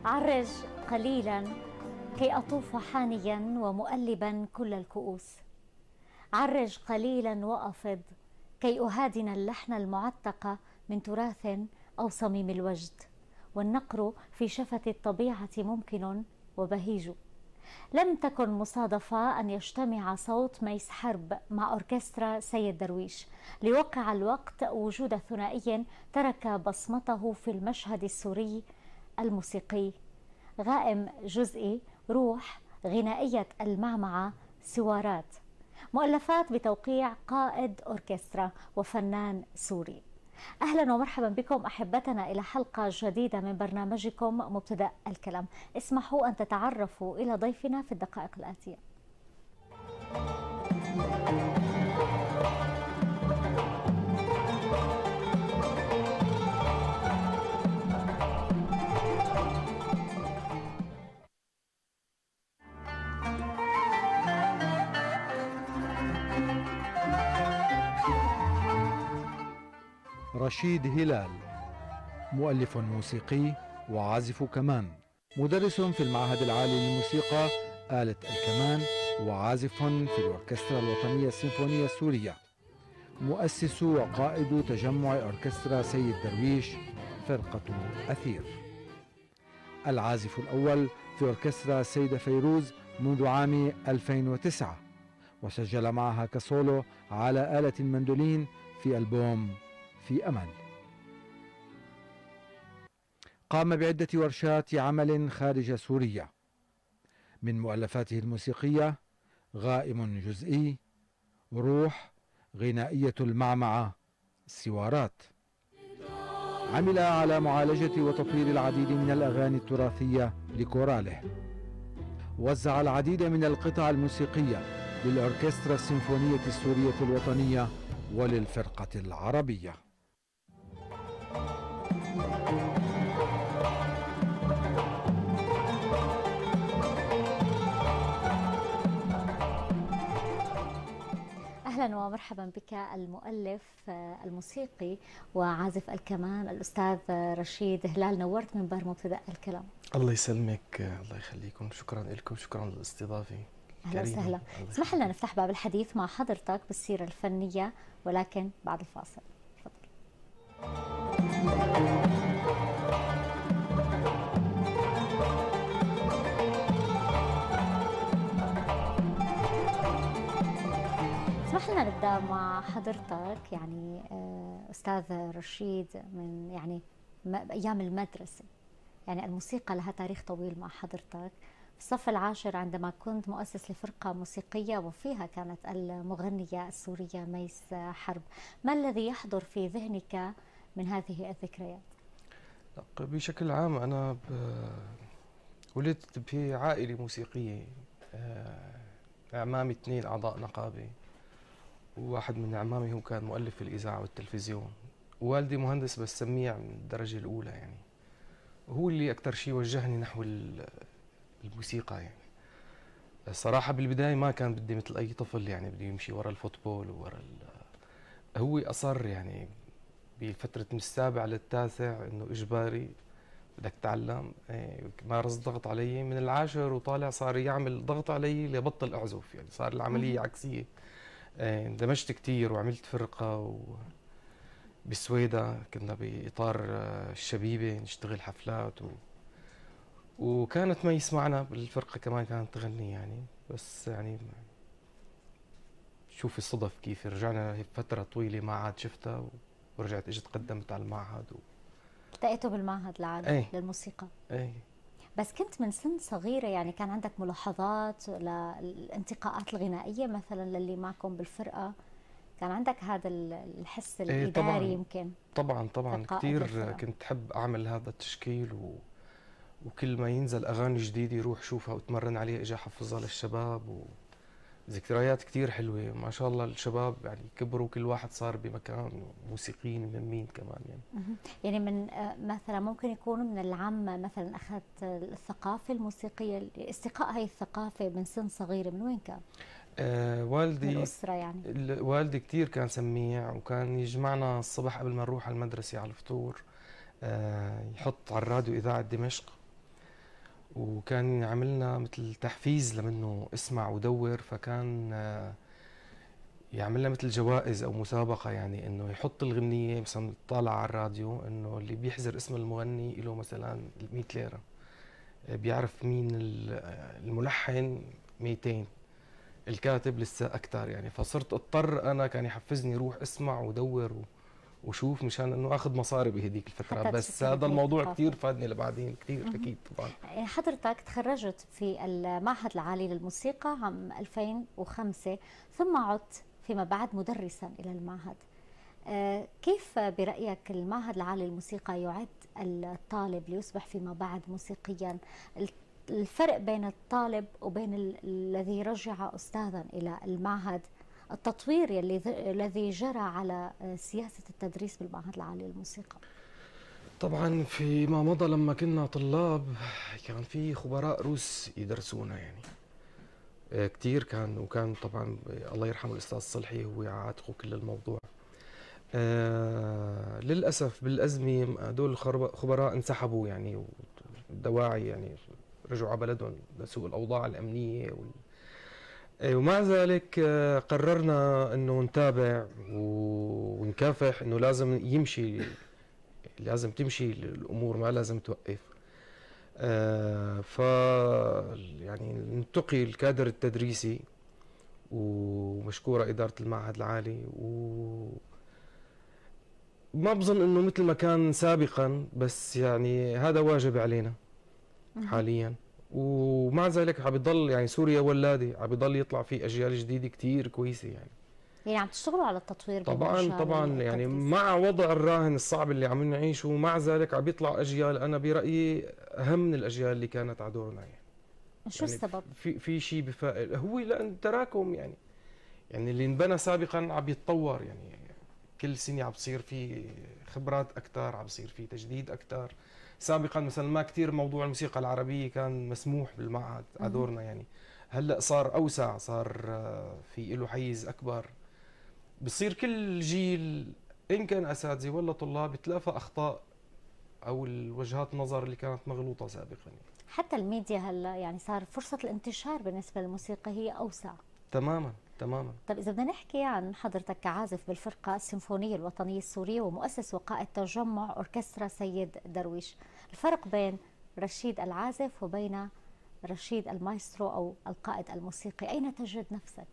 عرج قليلا كي أطوف حانيا ومؤلبا كل الكؤوس. عرج قليلا وأفض كي أهادن اللحن المعتق من تراث أو صميم الوجد. والنقر في شفة الطبيعة ممكن وبهيج. لم تكن مصادفة أن يجتمع صوت ميس حرب مع أوركسترا سيد درويش ليوقع الوقت وجود ثنائي ترك بصمته في المشهد السوري الموسيقي. غائم جزئي، روح، غنائية المعمعة، سوارات، مؤلفات بتوقيع قائد أوركسترا وفنان سوري. أهلا ومرحبا بكم أحبتنا إلى حلقة جديدة من برنامجكم مبتدأ الكلام. اسمحوا أن تتعرفوا إلى ضيفنا في الدقائق الآتية. رشيد هلال، مؤلف موسيقي وعازف كمان، مدرس في المعهد العالي للموسيقى آلة الكمان، وعازف في الأوركسترا الوطنية السيمفونية السورية، مؤسس وقائد تجمع أوركسترا سيد درويش فرقة أثير، العازف الأول في أوركسترا السيدة فيروز منذ عام 2009، وسجل معها كسولو على آلة المندولين في ألبوم في أمل. قام بعدة ورشات عمل خارج سوريا. من مؤلفاته الموسيقية غائم جزئي، روح، غنائية المعمعة، سوارات. عمل على معالجة وتطوير العديد من الأغاني التراثية لكوراله. وزع العديد من القطع الموسيقية للأوركسترا السيمفونية السورية الوطنية وللفرقة العربية. أهلا ومرحبا بك المؤلف الموسيقي وعازف الكمان الأستاذ رشيد هلال. نورت منبر مبتدأ الكلام. الله يسلمك، الله يخليكم، شكرا لكم، شكرا للاستضافة. أهلا وسهلا. اسمح لنا نفتح باب الحديث مع حضرتك بالسيرة الفنية، ولكن بعد الفاصل. تفضل. اسمح لنا نبدأ مع حضرتك، يعني أستاذ رشيد، من يعني أيام المدرسة. يعني الموسيقى لها تاريخ طويل مع حضرتك. في الصف العاشر عندما كنت مؤسس لفرقة موسيقية وفيها كانت المغنية السورية ميس حرب، ما الذي يحضر في ذهنك من هذه الذكريات؟ بشكل عام أنا ولدت في عائلة موسيقية. أعمامي 2 أعضاء نقابة، وواحد من أعمامي هو كان مؤلف في الإذاعة والتلفزيون، ووالدي مهندس بس سميع من الدرجة الأولى، يعني هو اللي أكثر شيء وجهني نحو الموسيقى. يعني الصراحة بالبداية ما كان بدي مثل أي طفل يعني بدي يمشي ورا الفوتبول وورا هو أصر يعني بفترة من السابع للتاسع إنه إجباري بدك تتعلم. مارس ضغط علي من العاشر وطالع، صار يعمل ضغط علي لبطل أعزف، يعني صار العملية عكسية. اندمجت كتير وعملت فرقة بالسويدة، كنا بإطار الشبيبة نشتغل حفلات وكانت ميس معنا بالفرقة كمان كانت تغني يعني. بس يعني شوف الصدف كيف رجعنا فترة طويلة ما عاد شفتها، ورجعت اجت قدمت على المعهد التقيتوا بالمعهد العالي للموسيقى. اي بس كنت من سن صغيرة، يعني كان عندك ملاحظات للانتقاءات الغنائية مثلا للي معكم بالفرقة؟ كان عندك هذا الحس الإداري؟ طبعاً يمكن طبعا كثير كنت أحب أعمل هذا التشكيل، وكل ما ينزل أغاني جديدة يروح شوفها وتمرن عليها، إجا حفظها للشباب، وذكريات كثير حلوة. ما شاء الله الشباب يعني كبروا، كل واحد صار بمكان، موسيقيين مهمين كمان يعني. يعني من مثلا ممكن يكون من العامة مثلا أخذت الثقافة الموسيقية، استقاء هاي الثقافة من سن صغيرة، من وين كان؟ والدي من الأسرة يعني. والدي كثير كان سميع، وكان يجمعنا الصبح قبل ما نروح على المدرسة على الفطور، يحط على الراديو إذاعة دمشق، وكان عملنا مثل تحفيز لمنه اسمع ودور، فكان يعمل لنا مثل جوائز او مسابقه، يعني انه يحط الغنيه مثلا طالع على الراديو انه اللي بيحزر اسم المغني له مثلا 100 ليره، بيعرف مين الملحن 200، الكاتب لسه اكثر يعني. فصرت اضطر انا، كان يحفزني روح اسمع ودور وشوف مشان انه اخذ مصاري بهديك الفتره. حتى بس تشتري هذا هيك الموضوع ثقافة. كثير فادني لبعدين كثير اكيد طبعا. يعني حضرتك تخرجت في المعهد العالي للموسيقى عام 2005، ثم عدت فيما بعد مدرسا إلى المعهد. كيف برأيك المعهد العالي للموسيقى يعد الطالب ليصبح فيما بعد موسيقيا؟ الفرق بين الطالب وبين الذي رجع أستاذا إلى المعهد، التطوير الذي جرى على سياسة التدريس بالمعهد العالي للموسيقى. طبعا فيما مضى لما كنا طلاب كان في خبراء روس يدرسونا يعني كثير كان، وكان طبعا الله يرحمه الاستاذ صلحي هو عاتقه كل الموضوع. للاسف بالازمه هدول الخبراء انسحبوا يعني، والدواعي يعني رجعوا على بلدهم لسوء الاوضاع الامنيه ومع ذلك قررنا انه نتابع ونكافح انه لازم يمشي، لازم تمشي الامور ما لازم توقف. ف يعني نلتقي الكادر التدريسي، ومشكوره اداره المعهد العالي، ما بظن انه مثل ما كان سابقا، بس يعني هذا واجب علينا حاليا. ومع ذلك عم بيضل يعني سوريا ولاده، عم بيضل يطلع في اجيال جديده كثير كويسه يعني عم تشتغلوا على التطوير طبعا يعني مع وضع الراهن الصعب اللي عم نعيشه، ومع ذلك عم بيطلع اجيال انا برايي اهم من الاجيال اللي كانت على دورنا يعني. شو يعني السبب؟ في شيء هو لان تراكم يعني اللي انبنى سابقا عم يتطور يعني، كل سنه عم بصير في خبرات اكثر، عم بصير في تجديد اكثر. سابقا مثلا ما كثير موضوع الموسيقى العربيه كان مسموح بالمعهد على دورنا يعني، هلا صار اوسع، صار في له حيز اكبر. بصير كل جيل ان كان اساتذه ولا طلاب بتلافى اخطاء او الوجهات النظر اللي كانت مغلوطه سابقا يعني. حتى الميديا هلا يعني صار فرصه الانتشار بالنسبه للموسيقى هي اوسع. تماما. طيب إذا بدنا نحكي عن حضرتك كعازف بالفرقة السيمفونية الوطنية السورية ومؤسس وقائد تجمع أوركسترا سيد درويش، الفرق بين رشيد العازف وبين رشيد المايسترو أو القائد الموسيقي، أين تجد نفسك؟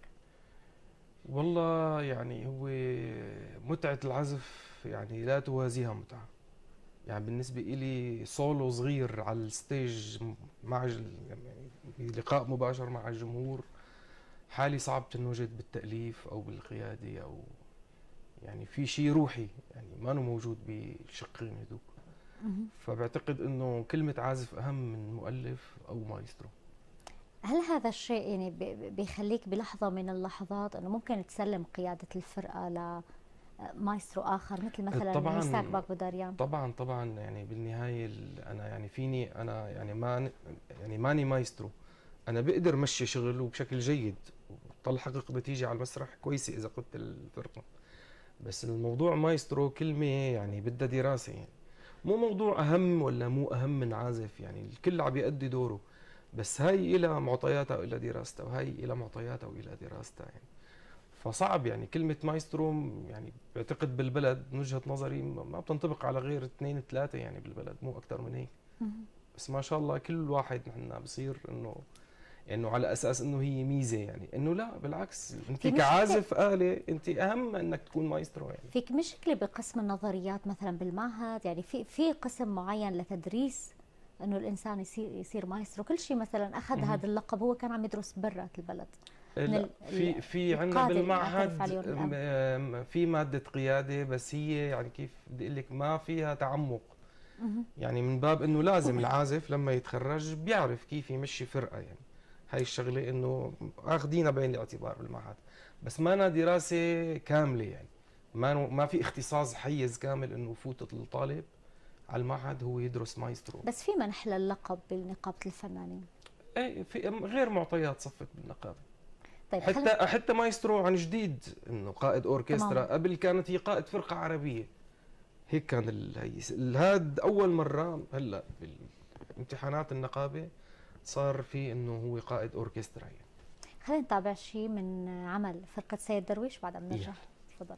والله يعني هو متعة العزف يعني لا توازيها متعة. يعني بالنسبة إلي سولو صغير على الستيج مع يعني لقاء مباشر مع الجمهور، حالي صعب تنوجد بالتأليف أو بالقيادة، أو يعني في شيء روحي يعني ما موجود بالشقين هذوك. فبعتقد إنه كلمة عازف أهم من مؤلف أو مايسترو. هل هذا الشيء يعني بيخليك بلحظة من اللحظات أنه ممكن تسلم قيادة الفرقة لمايسترو آخر مثل مثلا ميساك باكبوداريان؟ طبعا يعني بالنهاية أنا يعني فيني أنا يعني ماني مايسترو، أنا بقدر مشي شغل وبشكل جيد وطلع حقق نتيجة على المسرح كويسة إذا قلت الفرقة. بس الموضوع مايسترو كلمة يعني بدها دراسة، يعني مو موضوع أهم ولا مو أهم من عازف، يعني الكل عم يؤدي دوره، بس هاي إلى معطياتها وإلى دراستها، وهي إلى معطياتها وإلى دراستها يعني. فصعب يعني كلمة مايسترو يعني بعتقد بالبلد من وجهة نظري ما بتنطبق على غير 2 3 يعني بالبلد، مو أكثر من هيك. بس ما شاء الله كل واحد نحن بصير انه على اساس انه هي ميزه، يعني انه لا بالعكس، انت كعازف آلة انت اهم انك تكون مايسترو يعني. فيك مشكله بقسم النظريات مثلا بالمعهد، يعني في قسم معين لتدريس انه الانسان يصير مايسترو؟ كل شيء مثلا اخذ هذا اللقب هو كان عم يدرس برات البلد. لا في عندنا بالمعهد في ماده قياده، بس هي يعني كيف بدي اقول لك ما فيها تعمق. يعني من باب انه لازم العازف لما يتخرج بيعرف كيف يمشي فرقه، يعني هاي الشغله انه اخذينها بعين الاعتبار بالمعهد، بس ما دراسه كامله يعني، ما في اختصاص حيز كامل انه يفوت الطالب على المعهد هو يدرس مايسترو. بس في منح للقب بنقابه الفنانين؟ ايه في غير معطيات صفت بالنقابه. طيب حتى مايسترو عن جديد انه قائد اوركسترا، قبل كانت هي قائد فرقه عربيه، هيك كان هاد اول مره هلا بالامتحانات النقابه صار في انه هو قائد اوركسترا يعني. خلينا نتابع شيء من عمل فرقة سيد درويش بعد ما نرجع. تفضل.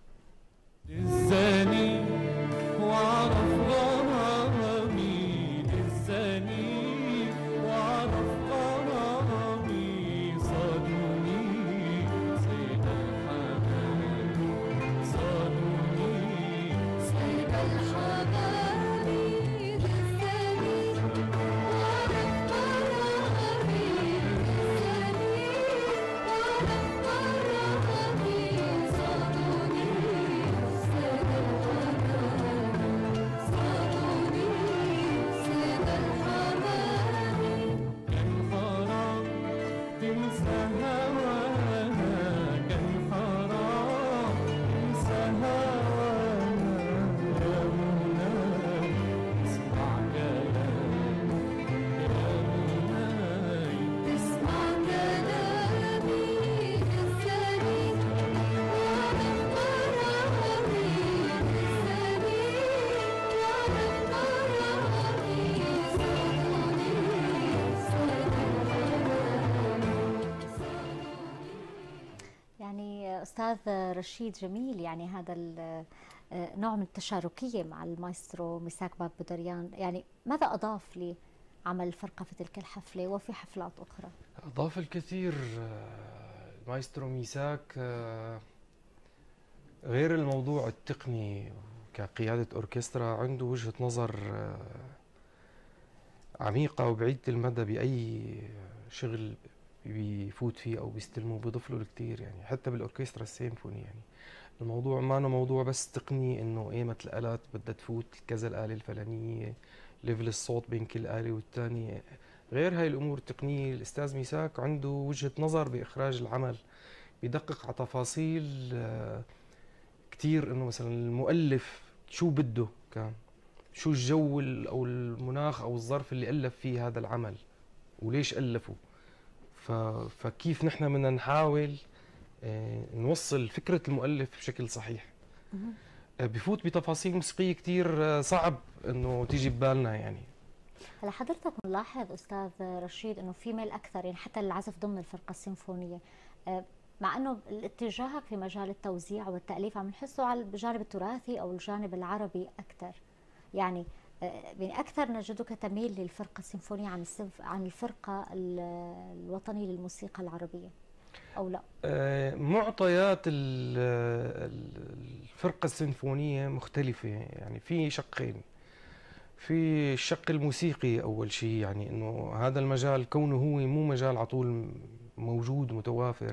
الزاني وعرف غرامي، الزاني وعرف غرامي، صادوني صيد الحمام، صادوني صيد الحمام، الزاني وعرف غرامي، الزاني وعرف غرامي، صادوني صيد الحمام، صادوني صيد الحمام. كان حرام تنسى هواها، كان حرام تنسى هواها، يا مناي اسمع كلامي، يا مناي اسمع كلامي، الزاني وعرف غرامي، الزاني وعرف غرامي، صادوني صيد يعني أستاذ رشيد، جميل يعني هذا نوع من التشاركية مع المايسترو ميساك باب بودريان. يعني ماذا أضاف لعمل الفرقة في تلك الحفلة وفي حفلات أخرى؟ أضاف الكثير المايسترو ميساك. غير الموضوع التقني كقيادة أوركسترا، عنده وجهة نظر عميقة وبعيدة المدى بأي شغل بيفوت فيه أو بيستلمه، بيضيف له الكثير يعني. حتى بالأوركسترا السيمفوني يعني الموضوع ما أنا موضوع بس تقني، إنه إيمة الآلات بدها تفوت كذا الآلة الفلانية، ليفل الصوت بين كل آلة والثانية. غير هاي الأمور التقنية، الأستاذ ميساك عنده وجهة نظر بإخراج العمل، بيدقق على تفاصيل كتير. إنه مثلا المؤلف شو بده، كان شو الجو أو المناخ أو الظرف اللي ألف فيه هذا العمل وليش ألفه. فكيف نحن بدنا نحاول نوصل فكرة المؤلف بشكل صحيح. بفوت بتفاصيل موسيقية كتير صعب إنه تيجي ببالنا يعني. هلا حضرتك ملاحظ أستاذ رشيد أنه في ميل أكثر يعني حتى العزف ضمن الفرقة السيمفونية، مع أنه اتجاهك في مجال التوزيع والتأليف عم نحسه على الجانب التراثي أو الجانب العربي أكثر، يعني أكثر نجدك تميل للفرقة السيمفونية عن الفرقة الوطنية للموسيقى العربية أو لا؟ معطيات الفرقة السيمفونية مختلفة يعني. في شقين، في الشق الموسيقي أول شيء، يعني إنه هذا المجال كونه هو مو مجال على طول موجود متوافر،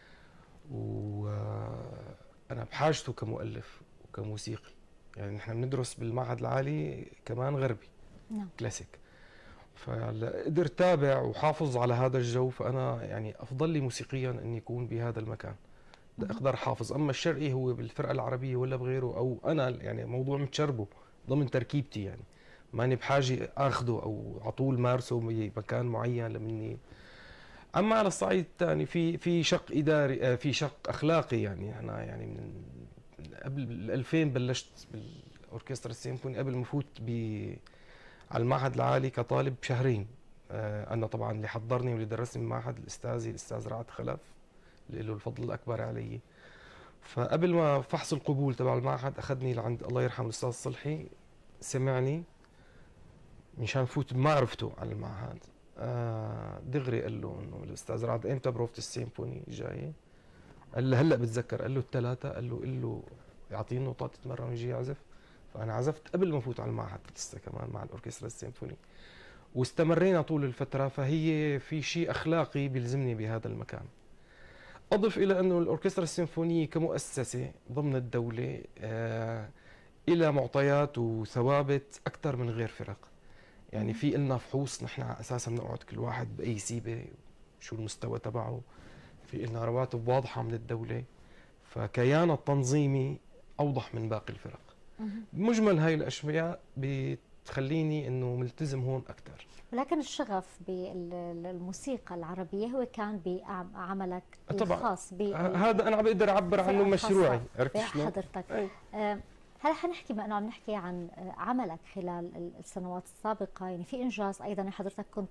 وأنا بحاجته كمؤلف وكموسيقي. يعني نحن بندرس بالمعهد العالي كمان غربي، نعم، كلاسيك، فقدرت تابع وحافظ على هذا الجو. فأنا يعني أفضل لي موسيقيا أني أكون بهذا المكان، أقدر حافظ. أما الشرقي هو بالفرقة العربية ولا بغيره، أو أنا يعني موضوع متشربه ضمن تركيبتي، يعني ماني بحاجة أخذه أو على طول مارسه بمكان معين لمني. أما على الصعيد الثاني في شق إداري، في شق أخلاقي. يعني أنا يعني من قبل 2000 بلشت بالأوركسترا السيمفوني، قبل ما فوت على المعهد العالي كطالب بشهرين. أنا طبعا اللي حضرني واللي درسني بالمعهد الأستاذ رعد خلف، اللي له الفضل الأكبر علي. فقبل ما فحص القبول تبع المعهد أخذني لعند الله يرحمه الأستاذ صلحي، سمعني مشان فوت بمعرفته على المعهد. دغري قال له إنه الأستاذ رعد إمتى بروفة السيمفوني جاية؟ قال له هلا بتذكر. قال له الثلاثة. قال له يعطيني نقاط يتمرن ويجي يعزف. فأنا عزفت قبل ما أفوت على المعهد لسه كمان مع الأوركسترا السيمفوني، واستمرينا طول الفترة. فهي في شيء أخلاقي بيلزمني بهذا المكان. أضف إلى أنه الأوركسترا السيمفونية كمؤسسة ضمن الدولة إلى معطيات وثوابت أكثر من غير فرق. يعني في إلنا فحوص، نحن أساسا بنقعد كل واحد بأي سيبة شو المستوى تبعه. في إلنا رواتب واضحة من الدولة، فكيان التنظيمي أوضح من باقي الفرق. بمجمل هاي الأشياء بتخليني إنه ملتزم هون أكثر. ولكن الشغف بالموسيقى العربية هو كان بعملك الخاص. هذا أنا عم بقدر أعبر عنه مشروعي. عرفت شلون؟ حضرتك هلا حنحكي، ما عم نحكي عن عملك خلال السنوات السابقة، يعني في إنجاز أيضا. حضرتك كنت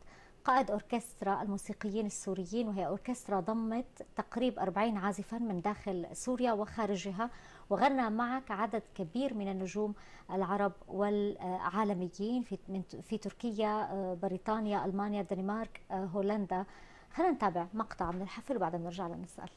قائد أوركسترا الموسيقيين السوريين، وهي أوركسترا ضمت تقريبا 40 عازفا من داخل سوريا وخارجها، وغنى معك عدد كبير من النجوم العرب والعالميين في تركيا، بريطانيا، ألمانيا، الدنمارك، هولندا. خلينا نتابع مقطع من الحفل وبعدين نرجع لنسأل.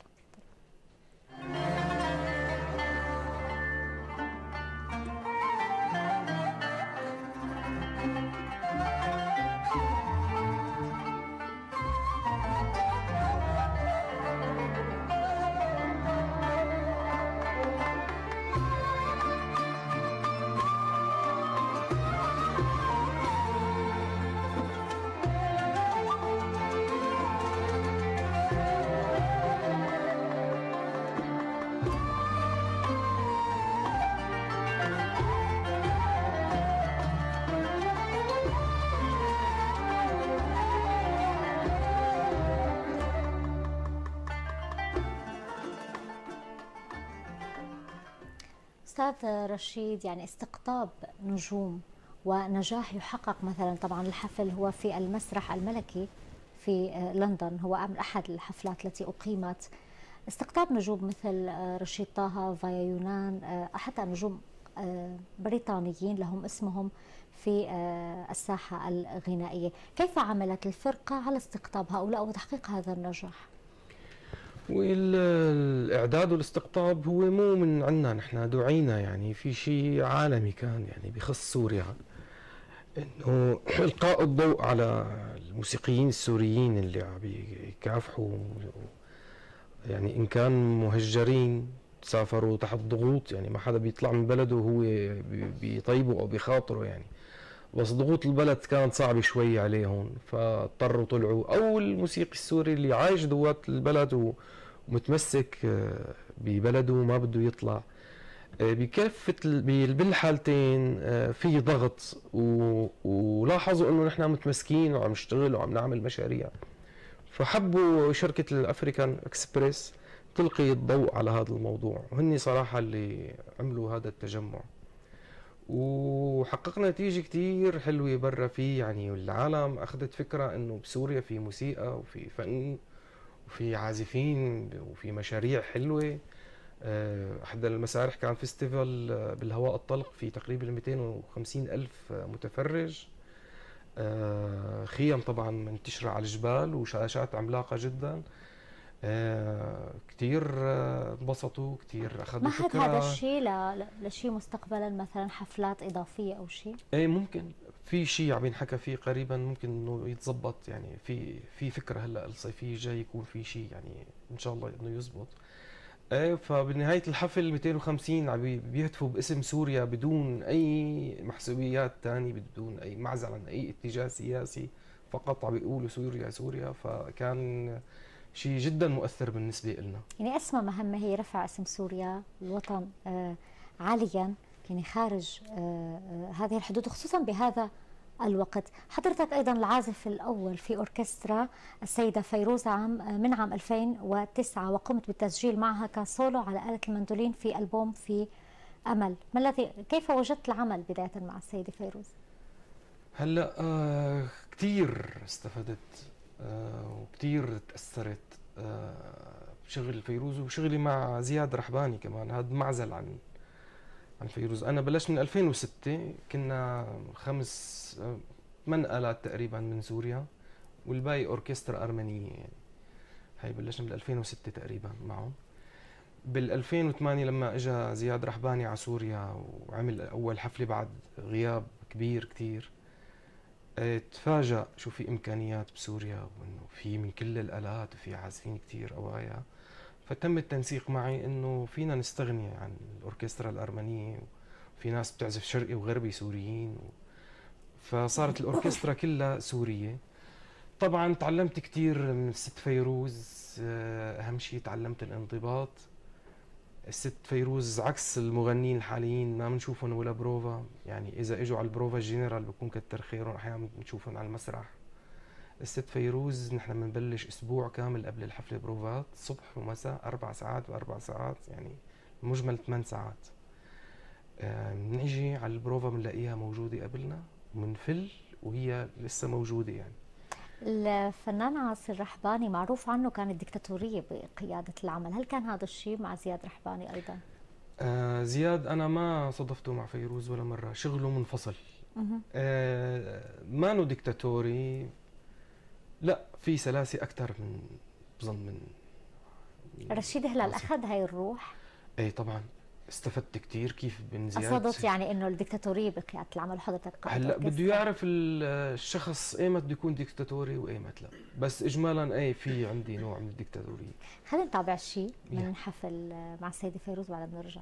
أستاذ رشيد، يعني استقطاب نجوم ونجاح يحقق، مثلا طبعا الحفل هو في المسرح الملكي في لندن، هو أحد الحفلات التي أقيمت. استقطاب نجوم مثل رشيد طه، فايا يونان، حتى نجوم بريطانيين لهم اسمهم في الساحة الغنائية، كيف عملت الفرقة على استقطاب هؤلاء وتحقيق هذا النجاح؟ والإعداد والاستقطاب هو مو من عنا نحن، دعينا يعني في شيء عالمي كان يعني بخص سوريا، انه القاء الضوء على الموسيقيين السوريين اللي عم بيكافحوا، يعني ان كان مهجرين سافروا تحت ضغوط، يعني ما حدا بيطلع من بلده وهو بيطيبه او بيخاطره يعني، بس ضغوط البلد كانت صعبة شوي عليهم فاضطروا طلعوا، او الموسيقي السوري اللي عايش دوات البلد ومتمسك ببلده وما بده يطلع. بكافة بالحالتين في ضغط، ولاحظوا انه نحن متمسكين وعم نشتغل وعم نعمل مشاريع، فحبوا شركة الافريكان اكسبريس تلقي الضوء على هذا الموضوع، وهني صراحة اللي عملوا هذا التجمع، وحققنا نتيجة كتير حلوة برا فيه يعني، والعالم أخذت فكرة إنه بسوريا في موسيقى وفي فن وفي عازفين وفي مشاريع حلوة. أحد المسارح كان فيستيفال بالهواء الطلق في تقريبا 250 ألف متفرج، خيم طبعا منتشرة على الجبال وشاشات عملاقة جدا. كتير انبسطوا، كتير اخذوا ما فكره. هذا الشيء لشيء مستقبلا، مثلا حفلات اضافيه او شيء؟ ايه ممكن في شيء عم ينحكى فيه قريبا، ممكن انه يتظبط يعني، في فكره هلا الصيفيه جاي يكون في شيء يعني ان شاء الله انه يزبط. ايه فبنهايه الحفل 250 عم بيهتفوا باسم سوريا بدون اي محسوبيات ثانيه، بدون اي معزل عن اي اتجاه سياسي، فقط عم بيقولوا سوريا سوريا، فكان شيء جدا مؤثر بالنسبه لنا. يعني اسمى مهمه هي رفع اسم سوريا الوطن عاليا، يعني خارج هذه الحدود، خصوصا بهذا الوقت. حضرتك ايضا العازف الاول في اوركسترا السيده فيروز من عام 2009، وقمت بالتسجيل معها كسولو على آلة المندولين في ألبوم في امل. ما الذي كيف وجدت العمل بدايه مع السيده فيروز؟ هلا كثير استفدت وكثير تاثرت بشغل فيروز وشغلي مع زياد رحباني كمان، هذا معزل عن فيروز. انا بلشت من 2006، كنا 8 آلات تقريبا من سوريا والباقي اوركسترا ارمنيه يعني. هي بلشنا بال 2006 تقريبا معهم. بال 2008 لما اجى زياد رحباني على سوريا وعمل اول حفله بعد غياب كبير كثير، تفاجأ شو في امكانيات بسوريا، وانه في من كل الالات وفي عازفين كثير قوايا، فتم التنسيق معي انه فينا نستغني عن الاوركسترا الارمنيه، وفي ناس بتعزف شرقي وغربي سوريين، فصارت الاوركسترا كلها سوريه. طبعا تعلمت كثير من الست فيروز، اهم شيء تعلمت الانضباط. الست فيروز عكس المغنيين الحاليين ما بنشوفهم ولا بروفا، يعني اذا اجوا على البروفا الجنرال بكون كتر خيرهم، احيانا بنشوفهم على المسرح. الست فيروز نحن بنبلش اسبوع كامل قبل الحفله بروفات، صبح ومساء 4 ساعات و4 ساعات، يعني مجمل 8 ساعات. بنيجي على البروفا بنلاقيها موجوده قبلنا ومنفل وهي لسه موجوده يعني. الفنان عاصي رحباني معروف عنه كانت ديكتاتورية بقيادة العمل، هل كان هذا الشيء مع زياد رحباني أيضا؟ زياد أنا ما صادفته مع فيروز ولا مرة، شغله منفصل. ما انه ديكتاتوري، لا، في سلاسة أكثر من بظن من رشيد هلال عاصي. أخذ هاي الروح؟ ايه طبعا، استفدت كثير كيف من زياد. قصدت يعني انه الدكتاتوريه بقياده العمل حضرتك قائد هلا أوركسترا. بده يعرف الشخص ايمت بده يكون ديكتاتوري وايمت لا، بس اجمالا ايه في عندي نوع من الديكتاتوريه. خلينا نتابع شيء من يلا. حفل مع السيده فيروز بعد بنرجع.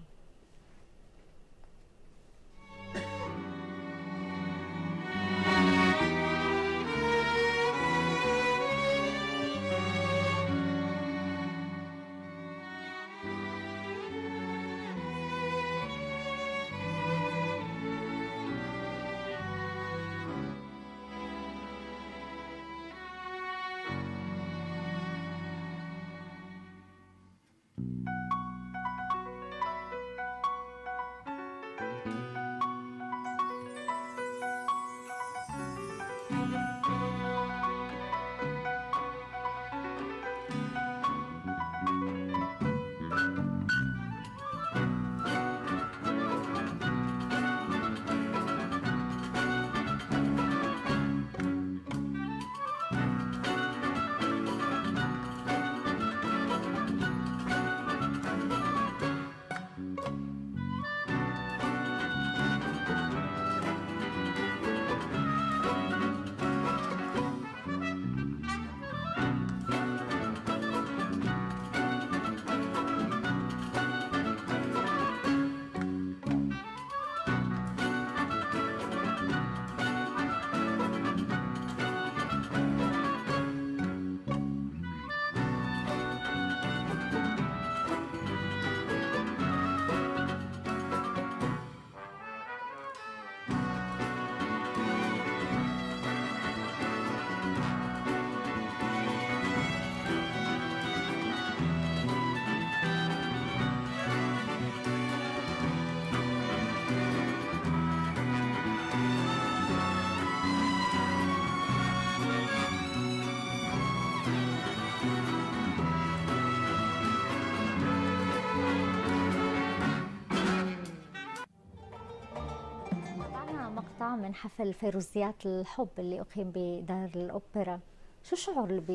مقطع من حفل فيروزيات الحب اللي أقيم بدار الأوبرا، شو الشعور اللي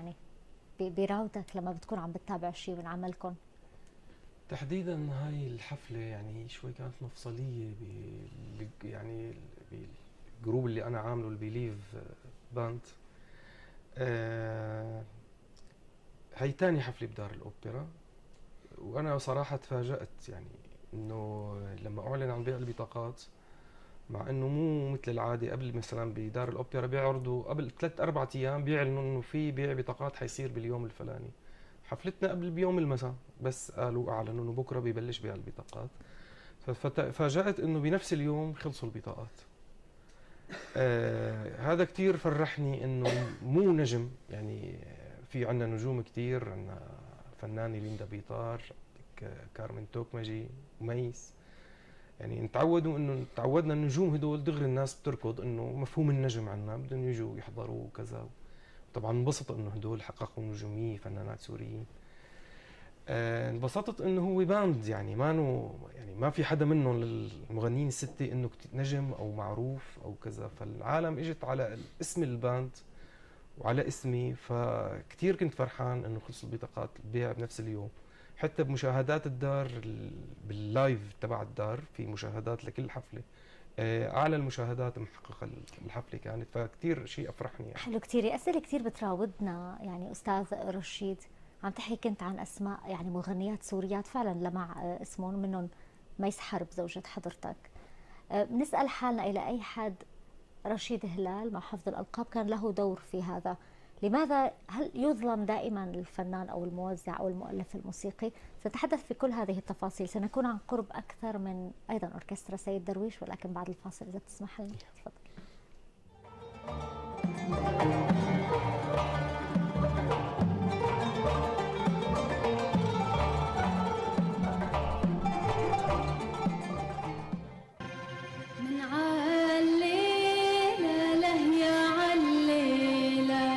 بيراودك لما بتكون عم بتتابع شيء من عملكم؟ تحديدا هاي الحفله يعني شوي كانت مفصليه يعني بالجروب اللي انا عامله البيليف باند. هي تاني حفله بدار الاوبرا، وانا صراحه تفاجأت يعني انه لما اعلن عن بيع البطاقات، مع انه مو مثل العاده قبل مثلا بدار الاوبرا بيعرضوا قبل 3-4 ايام بيعلنوا انه في بيع بطاقات حيصير باليوم الفلاني. حفلتنا قبل بيوم المساء بس اعلنوا انه بكره ببلش بيع البطاقات. ففاجأت انه بنفس اليوم خلصوا البطاقات. هذا كتير فرحني انه مو نجم، يعني في عنا نجوم كتير، عنا فنانة ليندا بيطار، كارمن توكمجي، ميس، يعني تعودنا النجوم هدول دغري الناس بتركض انه مفهوم النجم عنا بدهم يجوا يحضروا وكذا. طبعا انبسطت انه هدول حققوا نجوميه، فنانات سوريين. انبسطت انه هو باند، يعني ما في حدا منهم المغنيين الستة انه نجم او معروف او كذا، فالعالم اجت على اسم الباند وعلى اسمي، فكتير كنت فرحان انه خلصوا البطاقات البيع بنفس اليوم. حتى بمشاهدات الدار باللايف تبع الدار في مشاهدات لكل حفله، اعلى المشاهدات محققه الحفله كانت، فكتير شيء افرحني يعني. حلو كتير، أسئلة كتير بتراودنا يعني أستاذ رشيد. عم تحكي كنت عن أسماء يعني مغنيات سوريات فعلا لمع اسمهم، منهم ميس حرب زوجة حضرتك. بنسأل حالنا إلى أي حد رشيد هلال مع حفظ الألقاب كان له دور في هذا؟ لماذا هل يظلم دائما الفنان أو الموزع أو المؤلف الموسيقي؟ سنتحدث في كل هذه التفاصيل، سنكون عن قرب أكثر من أيضا أوركسترا سيد درويش، ولكن بعد الفاصل إذا تسمح لنا. تفضل. من علينا لهيا علينا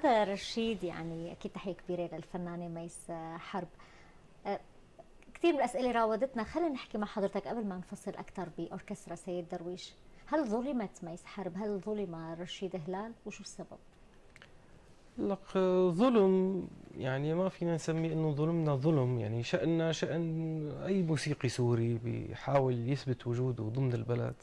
أستاذ رشيد، يعني أكيد تحية كبيرة للفنانة ميس حرب. كثير من الأسئلة راودتنا، خلينا نحكي مع حضرتك قبل ما نفصل أكثر بأوركسترا سيد درويش. هل ظلمت ميس حرب؟ هل ظلم رشيد هلال؟ وشو السبب؟ لك ظلم، يعني ما فينا نسميه انه ظلمنا ظلم، يعني شأننا شأن اي موسيقي سوري بيحاول يثبت وجوده ضمن البلد.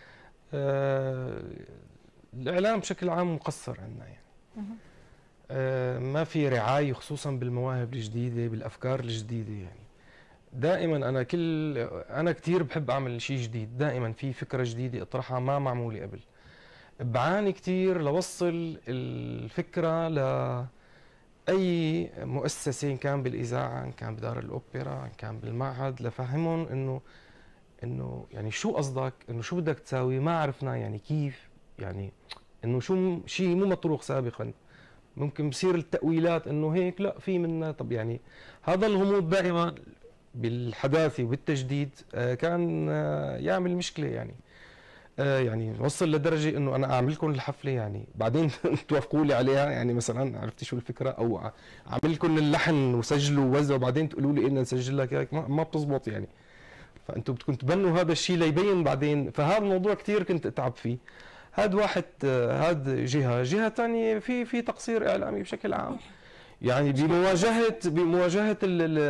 الاعلام بشكل عام مقصر عندنا يعني. ما في رعاية خصوصا بالمواهب الجديدة، بالافكار الجديدة يعني. دائما انا كثير بحب اعمل شيء جديد، دائما في فكرة جديدة اطرحها ما معمولة قبل. بعاني كثير لوصل الفكرة لأي مؤسسة، إن كان بالإذاعة، إن كان بدار الأوبرا، إن كان بالمعهد، لفهمهم إنه يعني شو قصدك، إنه شو بدك تساوي، ما عرفنا يعني كيف، يعني إنه شو شيء مو مطروح سابقا. ممكن بصير التأويلات إنه هيك، لا في منا. طب يعني هذا الغموض دائما بالحداثة وبالتجديد كان يعمل مشكلة يعني. يعني وصل لدرجه انه انا اعمل لكم الحفله يعني بعدين توافقوا لي عليها، يعني مثلا عرفتي شو الفكره، او اعمل لكم اللحن وسجلوا ووزعوا وبعدين تقولوا لي انه نسجل لك هيك، ما بتزبط يعني. فانتم بدكم تبنوا هذا الشيء ليبين بعدين. فهذا الموضوع كثير كنت اتعب فيه. هذا واحد، هذا جهه ثانيه في تقصير اعلامي بشكل عام، يعني بمواجهه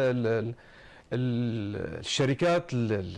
الشركات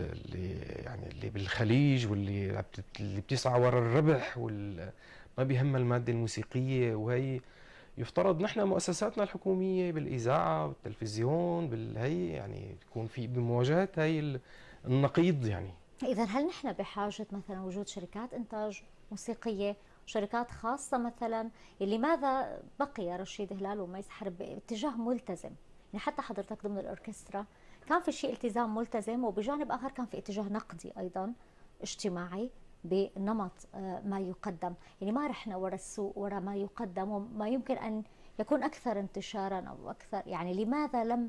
اللي بالخليج واللي بتسعى وراء الربح ما بيهمها الماده الموسيقيه. وهي يفترض نحن مؤسساتنا الحكوميه بالاذاعه والتلفزيون بالهي يعني تكون في بمواجهه هي النقيض يعني. إذا هل نحن بحاجة مثلا وجود شركات إنتاج موسيقية، شركات خاصة مثلا؟ لماذا بقي رشيد هلال وميس حرب باتجاه ملتزم؟ يعني حتى حضرتك ضمن الأوركسترا كان في شيء التزام ملتزم، وبجانب آخر كان في اتجاه نقدي أيضا اجتماعي بنمط ما يقدم. يعني ما رحنا وراء السوق، وراء ما يقدم وما يمكن أن يكون أكثر انتشارا أو أكثر. يعني لماذا لم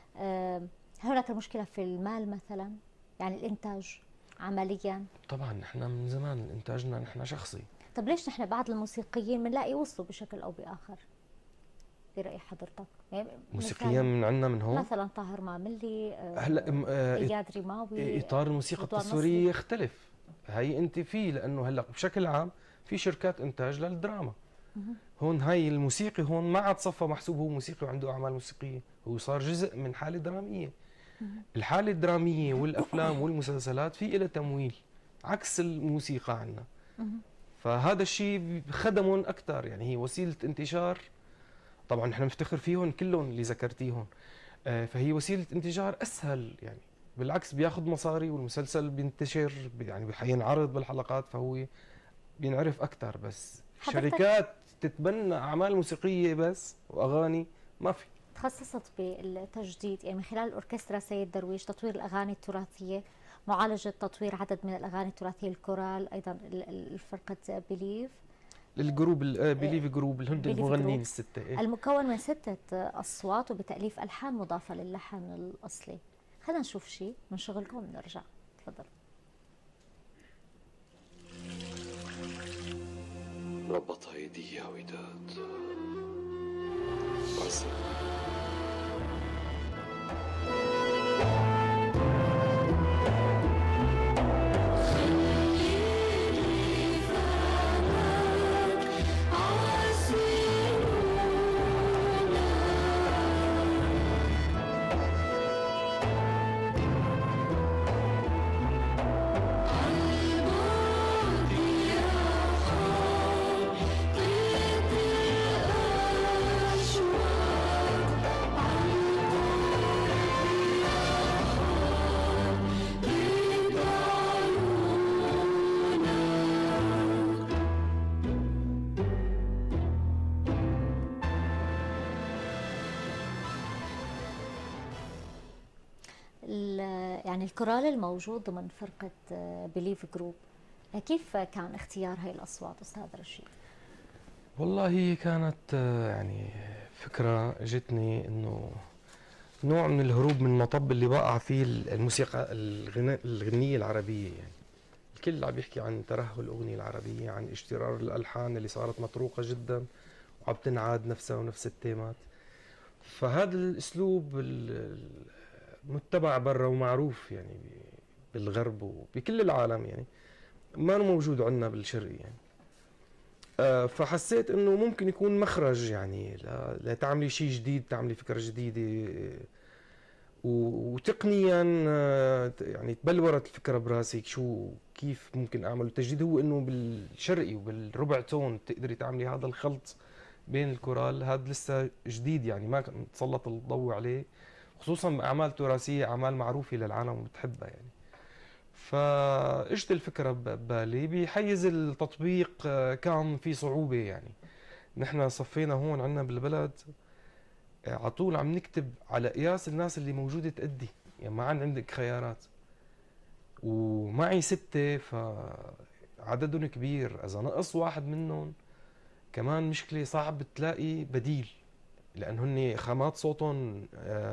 هناك المشكلة في المال مثلا؟ يعني الإنتاج عمليا طبعا نحن من زمان إنتاجنا نحن شخصي. طب ليش نحن بعض الموسيقيين بنلاقي وصلوا بشكل أو بآخر برأي حضرتك؟ يعني موسيقيا من عندنا من هون مثلا طاهر معملي، هلا اياد رماوي، اطار الموسيقى التصويريه يختلف. هي انت في لانه هلا بشكل عام في شركات انتاج للدراما. هون هاي الموسيقي هون ما عاد صفى محسوب هو موسيقي وعنده اعمال موسيقيه، هو صار جزء من حاله دراميه. الحاله الدراميه والافلام والمسلسلات في لها تمويل عكس الموسيقى عندنا. فهذا الشيء خدمهم اكثر، يعني هي وسيله انتشار. طبعا نحن بنفتخر فيهم كلهم اللي ذكرتيهم. فهي وسيله انتشار اسهل يعني، بالعكس بياخذ مصاري والمسلسل بينتشر يعني بينعرض بالحلقات فهو بينعرف اكثر. بس شركات تتبنى اعمال موسيقيه بس واغاني ما في. تخصصت بالتجديد يعني من خلال الاوركسترا سيد درويش، تطوير الاغاني التراثيه، معالجه تطوير عدد من الاغاني التراثيه، الكورال، ايضا الفرقه بليف، الجروب بليف جروب اللي هن المغنيين السته المكون من 6 اصوات وبتاليف الحان مضافه للحن الاصلي. خلينا نشوف شيء من شغلكم ونرجع. تفضل. ربط ايدي يا وداد عسى يعني الكورال الموجود ضمن فرقة بليف جروب، كيف كان اختيار هاي الأصوات أستاذ رشيد؟ والله هي كانت يعني فكرة جتني إنه نوع من الهروب من المطب اللي وقع فيه الموسيقى الغنية العربية. يعني الكل عم يحكي عن ترهل الأغنية العربية، عن اشترار الألحان اللي صارت مطروقة جدا وعم تنعاد نفسها ونفس التيمات. فهذا الاسلوب متبع برا ومعروف يعني بالغرب وبكل العالم، يعني ما موجود عندنا بالشرق يعني. فحسيت انه ممكن يكون مخرج يعني لتعملي شيء جديد، تعملي فكره جديده، وتقنيا يعني تبلورت الفكره براسي شو كيف ممكن اعمل. التجديد هو انه بالشرقي وبالربع تون تقدري تعملي هذا الخلط بين الكورال. هذا لسه جديد يعني ما تسلط الضوء عليه، خصوصا باعمال تراثيه، اعمال معروفه للعالم وبتحبها يعني. فاجت الفكره ببالي. بحيز التطبيق كان في صعوبه يعني. نحن صفينا هون عندنا بالبلد على طول عم نكتب على قياس الناس اللي موجوده تأدي، يعني ما عندك خيارات. ومعي 6 فعددهم كبير، اذا نقص واحد منهم كمان مشكله، صعب تلاقي بديل، لان هن خامات صوتهم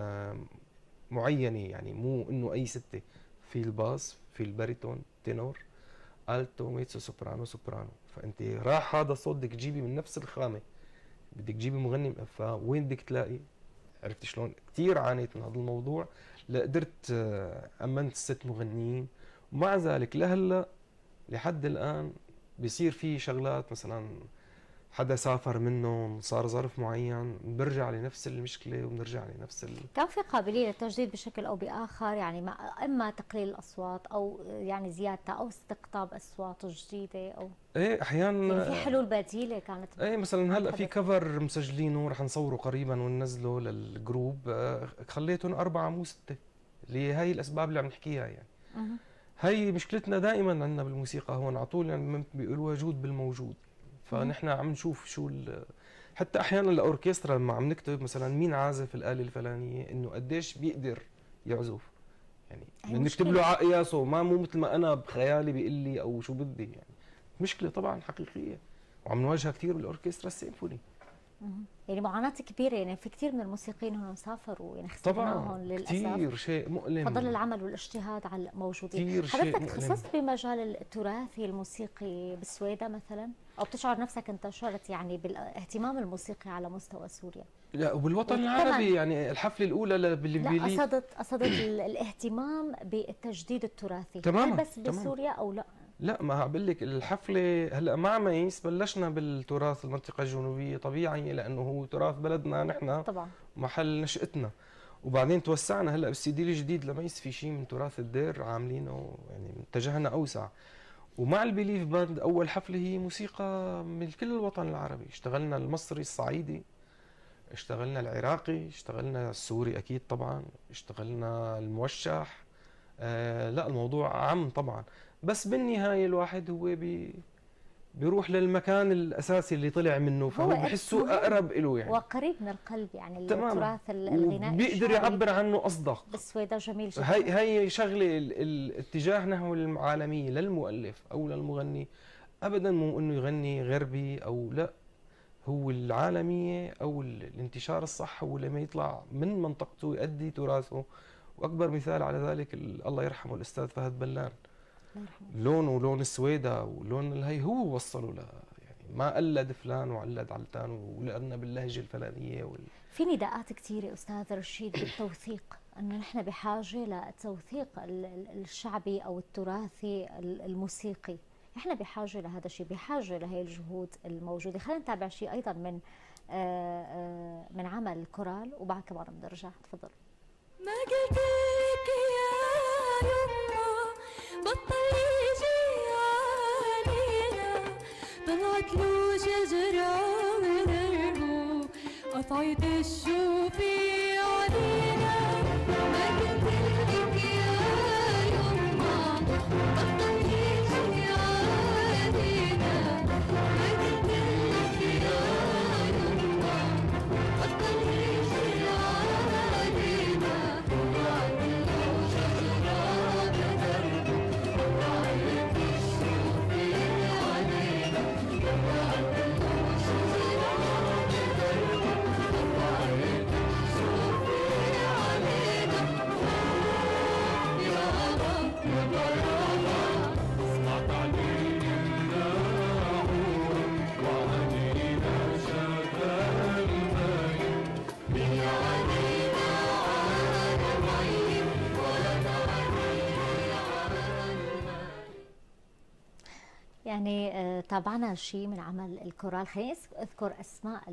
معينه يعني، مو انه اي 6. في الباس، في الباريتون، تينور، التو، ميتسو، سوبرانو، سوبرانو. فانت راح هذا الصوت بدك تجيبي من نفس الخامه، بدك تجيبي مغني. فوين بدك تلاقي؟ عرفت شلون؟ كثير عانيت من هذا الموضوع لقدرت امنت 6 مغنيين. ومع ذلك لهلا لحد الان بيصير في شغلات، مثلا حدا سافر منهم، صار ظرف معين، بنرجع لنفس المشكله وبنرجع لنفس كان في قابليه للتجديد بشكل او باخر يعني، اما تقليل الاصوات او يعني زيادتها او استقطاب اصوات جديده، او ايه احيانا يعني في حلول بديله كانت؟ ايه مثلا هلا في كفر مسجلينه رح نصوره قريبا وننزله للجروب، خليتهم 4 مو 6، اللي هي الاسباب اللي عم نحكيها يعني. هي مشكلتنا دائما عندنا بالموسيقى هون، على طول يعني بيقولوا وجود بالموجود. فنحن عم نشوف شو حتى احيانا الاوركسترا لما عم نكتب مثلا مين عازف الاله الفلانيه، انه قديش بيقدر يعزف يعني، بنكتب له على قياسه، مو مثل ما انا بخيالي بيقول لي او شو بدي يعني. مشكله طبعا حقيقيه وعم نواجهها كثير بالاوركسترا السيمفوني. يعني معاناة كبيرة يعني، في كثير من الموسيقيين هون سافروا يعني، طبعا للأسف كثير شيء مؤلم، فضل العمل والاجتهاد على موجودين. كثير شيء حضرتك مؤلم. تخصصت بمجال التراثي الموسيقي بالسويدة مثلا، أو بتشعر نفسك انتشرت يعني بالاهتمام الموسيقي على مستوى سوريا؟ لا وبالوطن العربي يعني الحفله الاولى لا قصدت الاهتمام بالتجديد التراثي، تماما هل بس بسوريا او لا؟ لا، ما بقول لك الحفله هلا مع ميس بلشنا بالتراث المنطقه الجنوبيه طبيعي، لانه هو تراث بلدنا نحن طبعا محل نشأتنا. وبعدين توسعنا هلا بالسي دي الجديد لميس في شيء من تراث الدير عاملينه، يعني اتجهنا اوسع. ومع البيليف باند اول حفله هي موسيقى من كل الوطن العربي، اشتغلنا المصري الصعيدي، اشتغلنا العراقي، اشتغلنا السوري اكيد طبعا، اشتغلنا الموشح. لا الموضوع عام طبعا، بس بالنهايه الواحد هو بيروح للمكان الاساسي اللي طلع منه، فهو بحسه اقرب له يعني، وقريب من القلب يعني. التراث الغنائي بيقدر يعبر عنه اصدق. بالسويدة جميل جدا. هي شغله الاتجاه نحو العالميه للمؤلف او للمغني، ابدا مو انه يغني غربي او لا، هو العالميه او الانتشار الصح هو لما يطلع من منطقته يؤدي تراثه. واكبر مثال على ذلك الله يرحمه الاستاذ فهد بلان، لونه ولون السويدة ولون الهي هو وصله يعني ما قلد فلان وقلد علتان ولقنا باللهجه الفلانيه في نداءات كثيره استاذ رشيد بالتوثيق، انه نحن بحاجه للتوثيق الشعبي او التراثي الموسيقي، احنا بحاجه لهذا الشيء، بحاجه لهي الجهود الموجوده. خلينا نتابع شيء ايضا من عمل كورال وبعد كمان بنرجع. تفضل. ما قلت لك يا يما بطل يجي علينا، طلعت له شجرة ودربه قطعت الشوفي علينا. ما قلت لك يا يما بطل يجي علينا، ما قلت لك يا يما بطل يجي علينا. يعني تابعنا شيء من عمل الكورال. خليني اذكر اسماء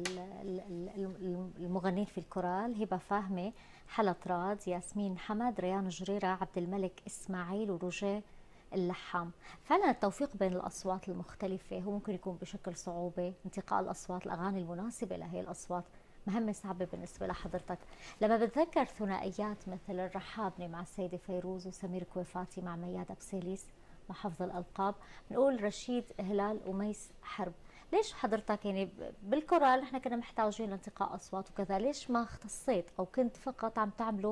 المغنين في الكورال: هبه فاهمه، حلا طراد، ياسمين حمد، ريان جريره، عبد الملك اسماعيل، وروجيه اللحام. فعلا التوفيق بين الاصوات المختلفه هو ممكن يكون بشكل صعوبه، انتقاء الاصوات، الاغاني المناسبه لهي الاصوات مهمه صعبه بالنسبه لحضرتك. لما بتذكر ثنائيات مثل الرحابنه مع السيده فيروز وسمير كويفاتي مع ميادة بسيليس مع حفظ الالقاب، بنقول رشيد هلال وميس حرب، ليش حضرتك يعني بالكورال نحن كنا محتاجين لانتقاء اصوات وكذا، ليش ما اختصيت او كنت فقط عم تعملوا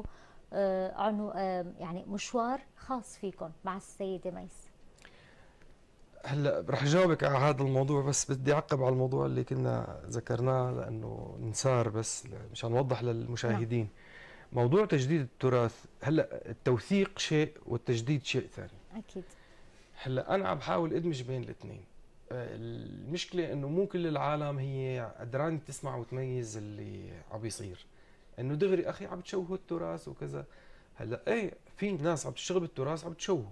يعني مشوار خاص فيكم مع السيده ميس؟ هلا رح جاوبك على هذا الموضوع، بس بدي اعقب على الموضوع اللي كنا ذكرناه لانه انسار، بس مشان نوضح للمشاهدين. موضوع تجديد التراث، هلا التوثيق شيء والتجديد شيء ثاني. اكيد. هلا انا عم بحاول ادمج بين الاثنين. المشكله انه مو كل العالم هي قدرانه تسمع وتميز اللي عم بيصير، انه دغري اخي عم تشوهوا التراث وكذا. هلا ايه، في ناس عم تشتغل بالتراث عم تشوهه.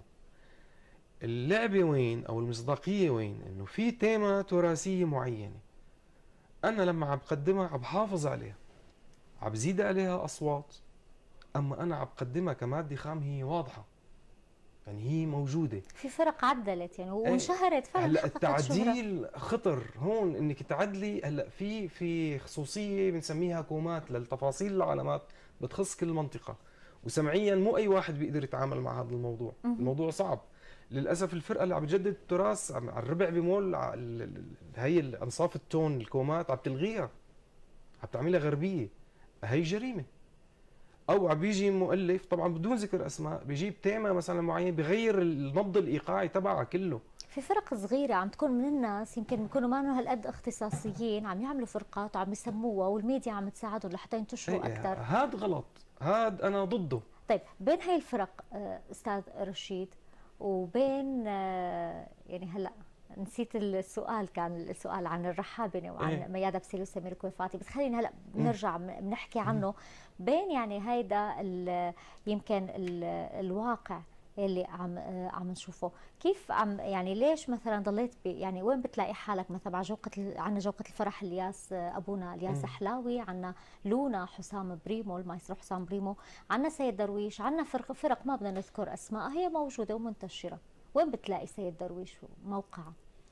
اللعبه وين او المصداقيه وين؟ انه في تيمه تراثيه معينه انا لما عم بقدمها عم بحافظ عليها، عم بزيد عليها اصوات، اما انا عم بقدمها كماده خام هي واضحه، يعني هي موجوده. في فرق عدلت يعني وانشهرت فعلا. هلا التعديل خطر هون، انك تعدلي. هلا في خصوصيه بنسميها كومات للتفاصيل العلامات بتخص كل منطقه، وسمعيا مو اي واحد بيقدر يتعامل مع هذا الموضوع. الموضوع صعب للاسف. الفرقه اللي عم بتجدد التراث على الربع بمول هي انصاف التون الكومات عم تلغيها، عم تعملها غربيه. هي جريمه. او عم بيجي مؤلف، طبعا بدون ذكر اسماء، بيجيب تيمه مثلا معين بغير النبض الايقاعي تبعها كله. في فرق صغيره عم تكون من الناس يمكن بيكونوا ما لهم هالقد اختصاصيين، عم يعملوا فرقات وعم يسموها والميديا عم تساعدهم لحتى ينتشروا اكثر. هذا غلط، هذا انا ضده. طيب بين هاي الفرق استاذ رشيد وبين يعني هلا نسيت السؤال، كان السؤال عن الرحابنه وعن ميادة بسيليس وسمير كويفاتي، بس خلينا هلا بنرجع بنحكي عنه. بين يعني هيدا يمكن الواقع اللي عم نشوفه، كيف عم يعني ليش مثلا ضليت يعني وين بتلاقي حالك مثلا مع عندنا جوقة الفرح الياس ابونا الياس حلاوي، عندنا لونا حسام بريمو المايسترو حسام بريمو، عندنا سيد درويش، عندنا فرق ما بدنا نذكر اسماء هي موجوده ومنتشره، وين بتلاقي سيد درويش موقعه؟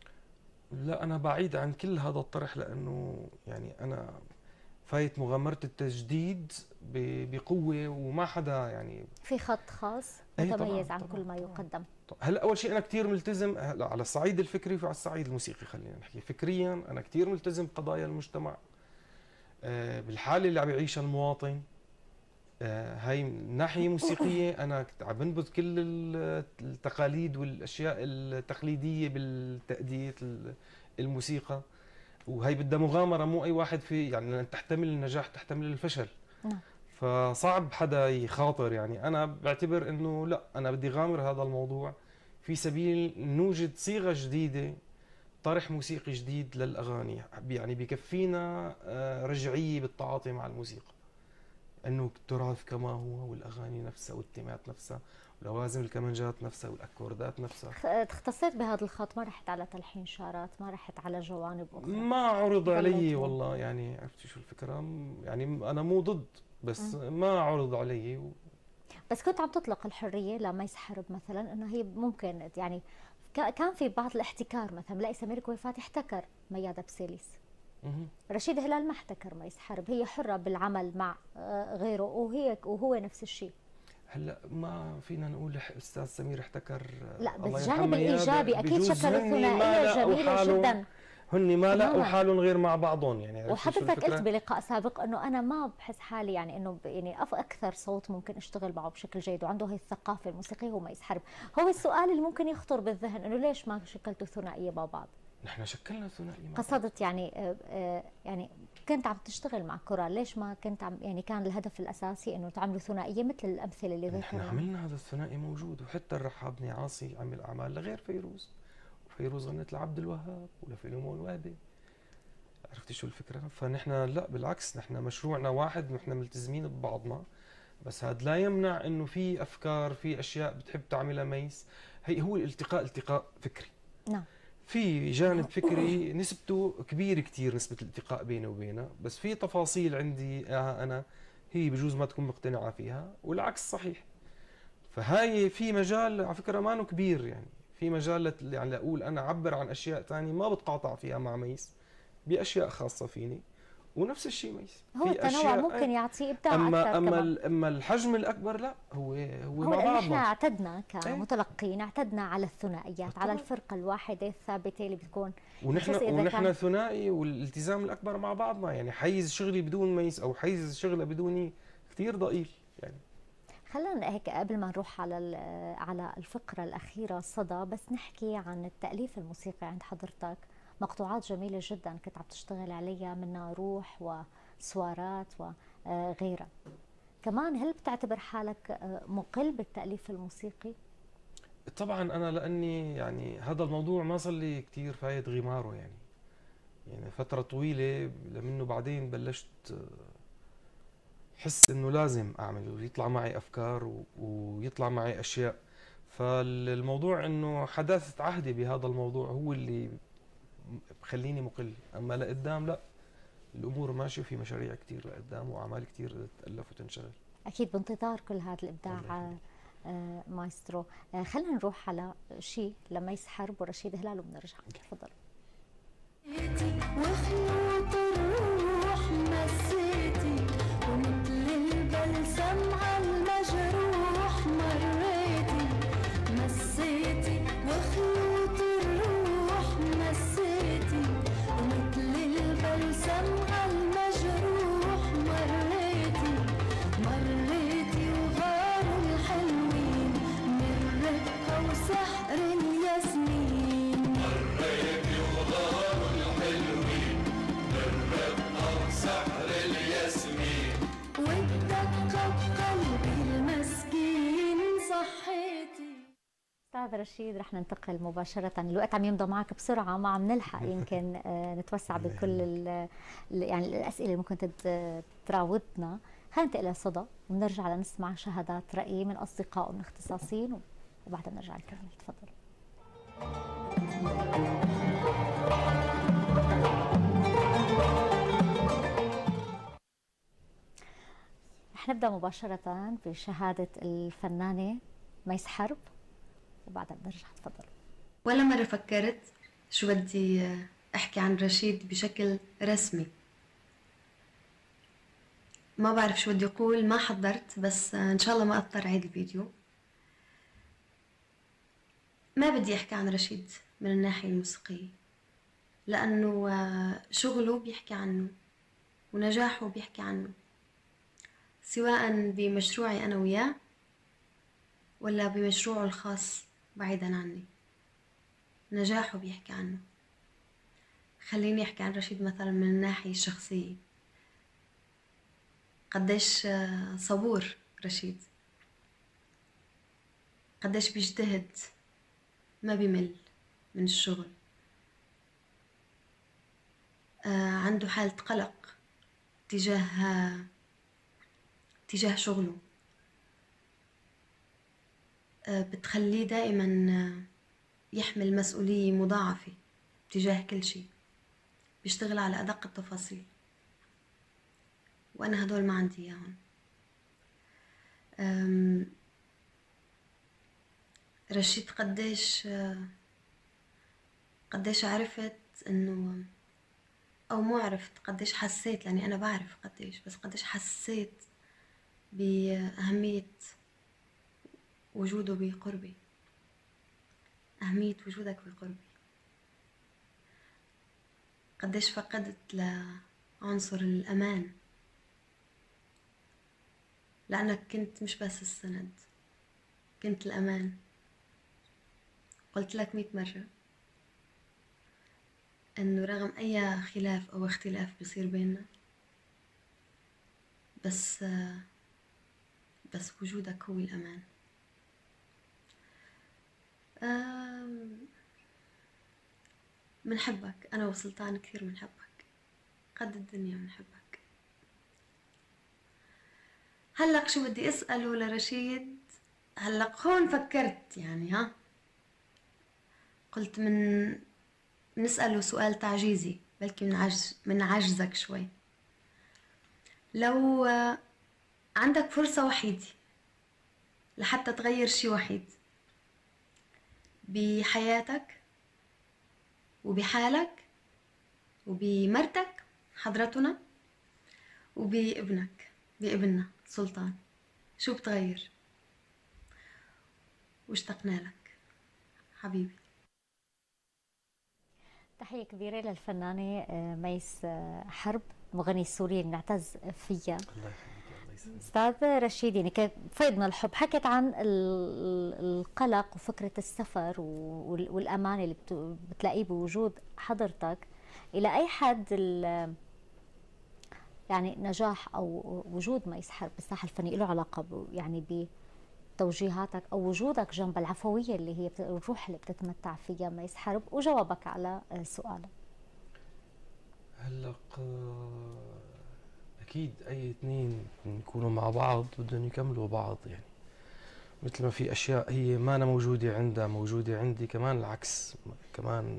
لا انا بعيد عن كل هذا الطرح، لانه يعني انا فايت مغامره التجديد بقوه، وما حدا يعني في خط خاص متميز عن كل ما يقدم. هلا اول شيء انا كثير ملتزم هلا على الصعيد الفكري وعلى الصعيد الموسيقي. خلينا نحكي فكريا، انا كثير ملتزم بقضايا المجتمع بالحاله اللي عم يعيشها المواطن. هاي من ناحيه موسيقيه انا عم بنبذ كل التقاليد والاشياء التقليديه بالتاديه الموسيقى، وهي بدها مغامره، مو اي واحد في يعني تحتمل النجاح تحتمل الفشل. فصعب حدا يخاطر. يعني انا بعتبر انه لا، انا بدي غامر هذا الموضوع في سبيل نوجد صيغه جديده، طرح موسيقي جديد للاغاني، يعني بكفينا رجعيه بالتعاطي مع الموسيقى، انه التراث كما هو والاغاني نفسها والتيمات نفسها ولوازم الكمانجات نفسها والاكوردات نفسها. اختصيت بهذا الخط، ما رحت على تلحين شارات، ما رحت على جوانب اخرى، ما عرض علي والله. يعني عرفتي شو الفكره؟ يعني انا مو ضد، بس ما عرض علي بس كنت عم تطلق الحريه لميس حرب مثلا، انه هي ممكن يعني كان في بعض الاحتكار، مثلا بلاقي سمير كويفاتي احتكر ميادة بسيليس، رشيد هلال ما احتكر ميس حرب، هي حرة بالعمل مع غيره وهو نفس الشيء. هلا ما فينا نقول استاذ سمير احتكر، لا بس الجانب الايجابي اكيد شكل الثنائيه جميله جدا. هن ما لقوا حالهم غير مع بعضهم. يعني وحضرتك قلت بلقاء سابق انه انا ما بحس حالي يعني انه يعني اكثر صوت ممكن اشتغل معه بشكل جيد وعنده هي الثقافه الموسيقيه هو ميس حرب. هو السؤال اللي ممكن يخطر بالذهن انه ليش ما شكلتوا ثنائيه مع بعض؟ نحن شكلنا ثنائيه مع قصدت يعني يعني كنت عم تشتغل مع كورال، ليش ما كنت عم يعني كان الهدف الاساسي انه تعملوا ثنائيه مثل الامثله اللي ذكرناها؟ نحن عملنا هذا الثنائي موجود، وحتى الرحابني عاصي عمل اعمال لغير فيروز، وفيروز غنت لعبد الوهاب ولفيلم الوهبي. عرفتي شو الفكره؟ فنحن لا بالعكس، نحن مشروعنا واحد، نحن ملتزمين ببعضنا، بس هذا لا يمنع انه في افكار، في اشياء بتحب تعملها ميس. هو الالتقاء التقاء فكري. نعم. في جانب فكري نسبته كبيرة كتير، نسبة الالتقاء بيني وبينها، بس في تفاصيل عندي أنا هي بجوز ما تكون مقتنعة فيها والعكس صحيح. فهاي في مجال على فكرة ما إنه كبير، يعني في مجال يعني لأقول أنا أعبر عن أشياء تانية ما بتقاطع فيها مع ميس بأشياء خاصة فيني، ونفس الشيء ميس هو في التنوع أشياء ممكن يعطي ابداع اكثر كمان. اما الحجم الاكبر لا، هو هو مع لأن احنا بعضنا. اعتدنا كمتلقين، اعتدنا على الثنائيات، على طبعاً. الفرقة الواحدة الثابتة اللي بتكون ونحن ثنائي، والالتزام الاكبر مع بعضنا، يعني حيز شغلي بدون ميس او حيز شغله بدوني كثير ضئيل يعني. خلينا هيك قبل ما نروح على الفقرة الأخيرة صدى، بس نحكي عن التأليف الموسيقي عند حضرتك. مقطوعات جميلة جدا كنت عم تشتغل عليها، منها روح وسوارات وغيرها. كمان هل بتعتبر حالك مقل بالتأليف الموسيقي؟ طبعا انا لاني يعني هذا الموضوع ما صار لي كثير فايت غماره، يعني فتره طويله، لمنه بعدين بلشت حس انه لازم اعمل ويطلع معي افكار ويطلع معي اشياء. فالموضوع انه حداثه عهدي بهذا الموضوع هو اللي بخليني مقل، اما لقدام لا، الامور ماشيه، وفي مشاريع كثير لقدام واعمال كثير تالف وتنشغل. أكيد بانتظار كل هذا الإبداع مايسترو. خلينا نروح على شيء لميس حرب ورشيد هلال وبنرجع. تفضل. وخيوط الروح مسيتي، ومثل البلسم على المجروح مريتي، مسيتي وخيوط الروح مسيتي، ومثل البلسم على المجروح مريتي، مريتي وغاروا الحلوين من رقة وسحر الياسمين، مريتي وغاروا الحلوين من رقة وسحر الياسمين، والدقة بقلبي المسكين صحيتي. أستاذ رشيد، رح ننتقل مباشرة، الوقت عم يمضى معك بسرعة، ما عم نلحق يمكن نتوسع بكل يعني الأسئلة اللي ممكن تراودنا. خلينا ننتقل لصدى ونرجع لنسمع شهادات رأي من أصدقاء ومن اختصاصيين، وبعدها بنرجع نكمل. تفضل. رح نبدأ مباشرة بشهادة الفنانة ميس حرب وبعدها بنرجع. تفضل. ولا مرة فكرت شو بدي أحكي عن رشيد بشكل رسمي، ما بعرف شو بدي أقول، ما حضرت، بس إن شاء الله ما أضطر أعيد الفيديو. ما بدي أحكي عن رشيد من الناحية الموسيقية، لأنه شغله بيحكي عنه ونجاحه بيحكي عنه، سواء بمشروعي أنا وياه ولا بمشروعه الخاص بعيدا عني، نجاحه بيحكي عنه. خليني أحكي عن رشيد مثلا من الناحية الشخصية. قديش صبور رشيد، قديش بيجتهد، ما بيمل من الشغل، عنده حالة قلق تجاه شغله، بتخليه دائما يحمل مسؤولية مضاعفة تجاه كل شيء، بيشتغل على أدق التفاصيل، وأنا هدول ما عندي إياهم. رشيد قديش عرفت إنه، أو مو عرفت، قديش حسيت، لأني أنا بعرف قديش، بس قديش حسيت بأهمية وجوده بقربي، أهمية وجودك بقربي. قديش فقدت لعنصر الأمان، لأنك كنت مش بس السند، كنت الأمان. قلت لك 100 مرة إنه رغم أي خلاف أو اختلاف بيصير بيننا، بس وجودك هو الأمان. منحبك أنا وسلطان، كثير منحبك، قد الدنيا منحبك. هلق شو بدي أسأله لرشيد؟ هلق هون فكرت يعني، قلت نسأله سؤال تعجيزي بلكي من عجزك شوي. لو عندك فرصة وحيدة لحتى تغير شي وحيد بحياتك وبحالك وبمرتك حضرتنا بابننا سلطان، شو بتغير؟ واشتقنا لك حبيبي. تحية كبيرة للفنانة ميس حرب، المغنية السورية اللي نعتز فيها. الله يخليك، الله يسلمك. أستاذ رشيد، يعني فيض من الحب، حكت عن القلق وفكرة السفر والأمان اللي بتلاقيه بوجود حضرتك. إلى أي حد يعني نجاح أو وجود ميس حرب بالساحة الفنية له علاقة يعني بتوجيهاتك أو وجودك جنب العفوية اللي هي الروح اللي بتتمتع فيها ميس حرب، وجوابك على سؤالك؟ هلا اكيد اي اثنين يكونوا مع بعض بدهم يكملوا بعض، يعني مثل ما في اشياء هي ما أنا موجوده عندها موجوده عندي، كمان العكس كمان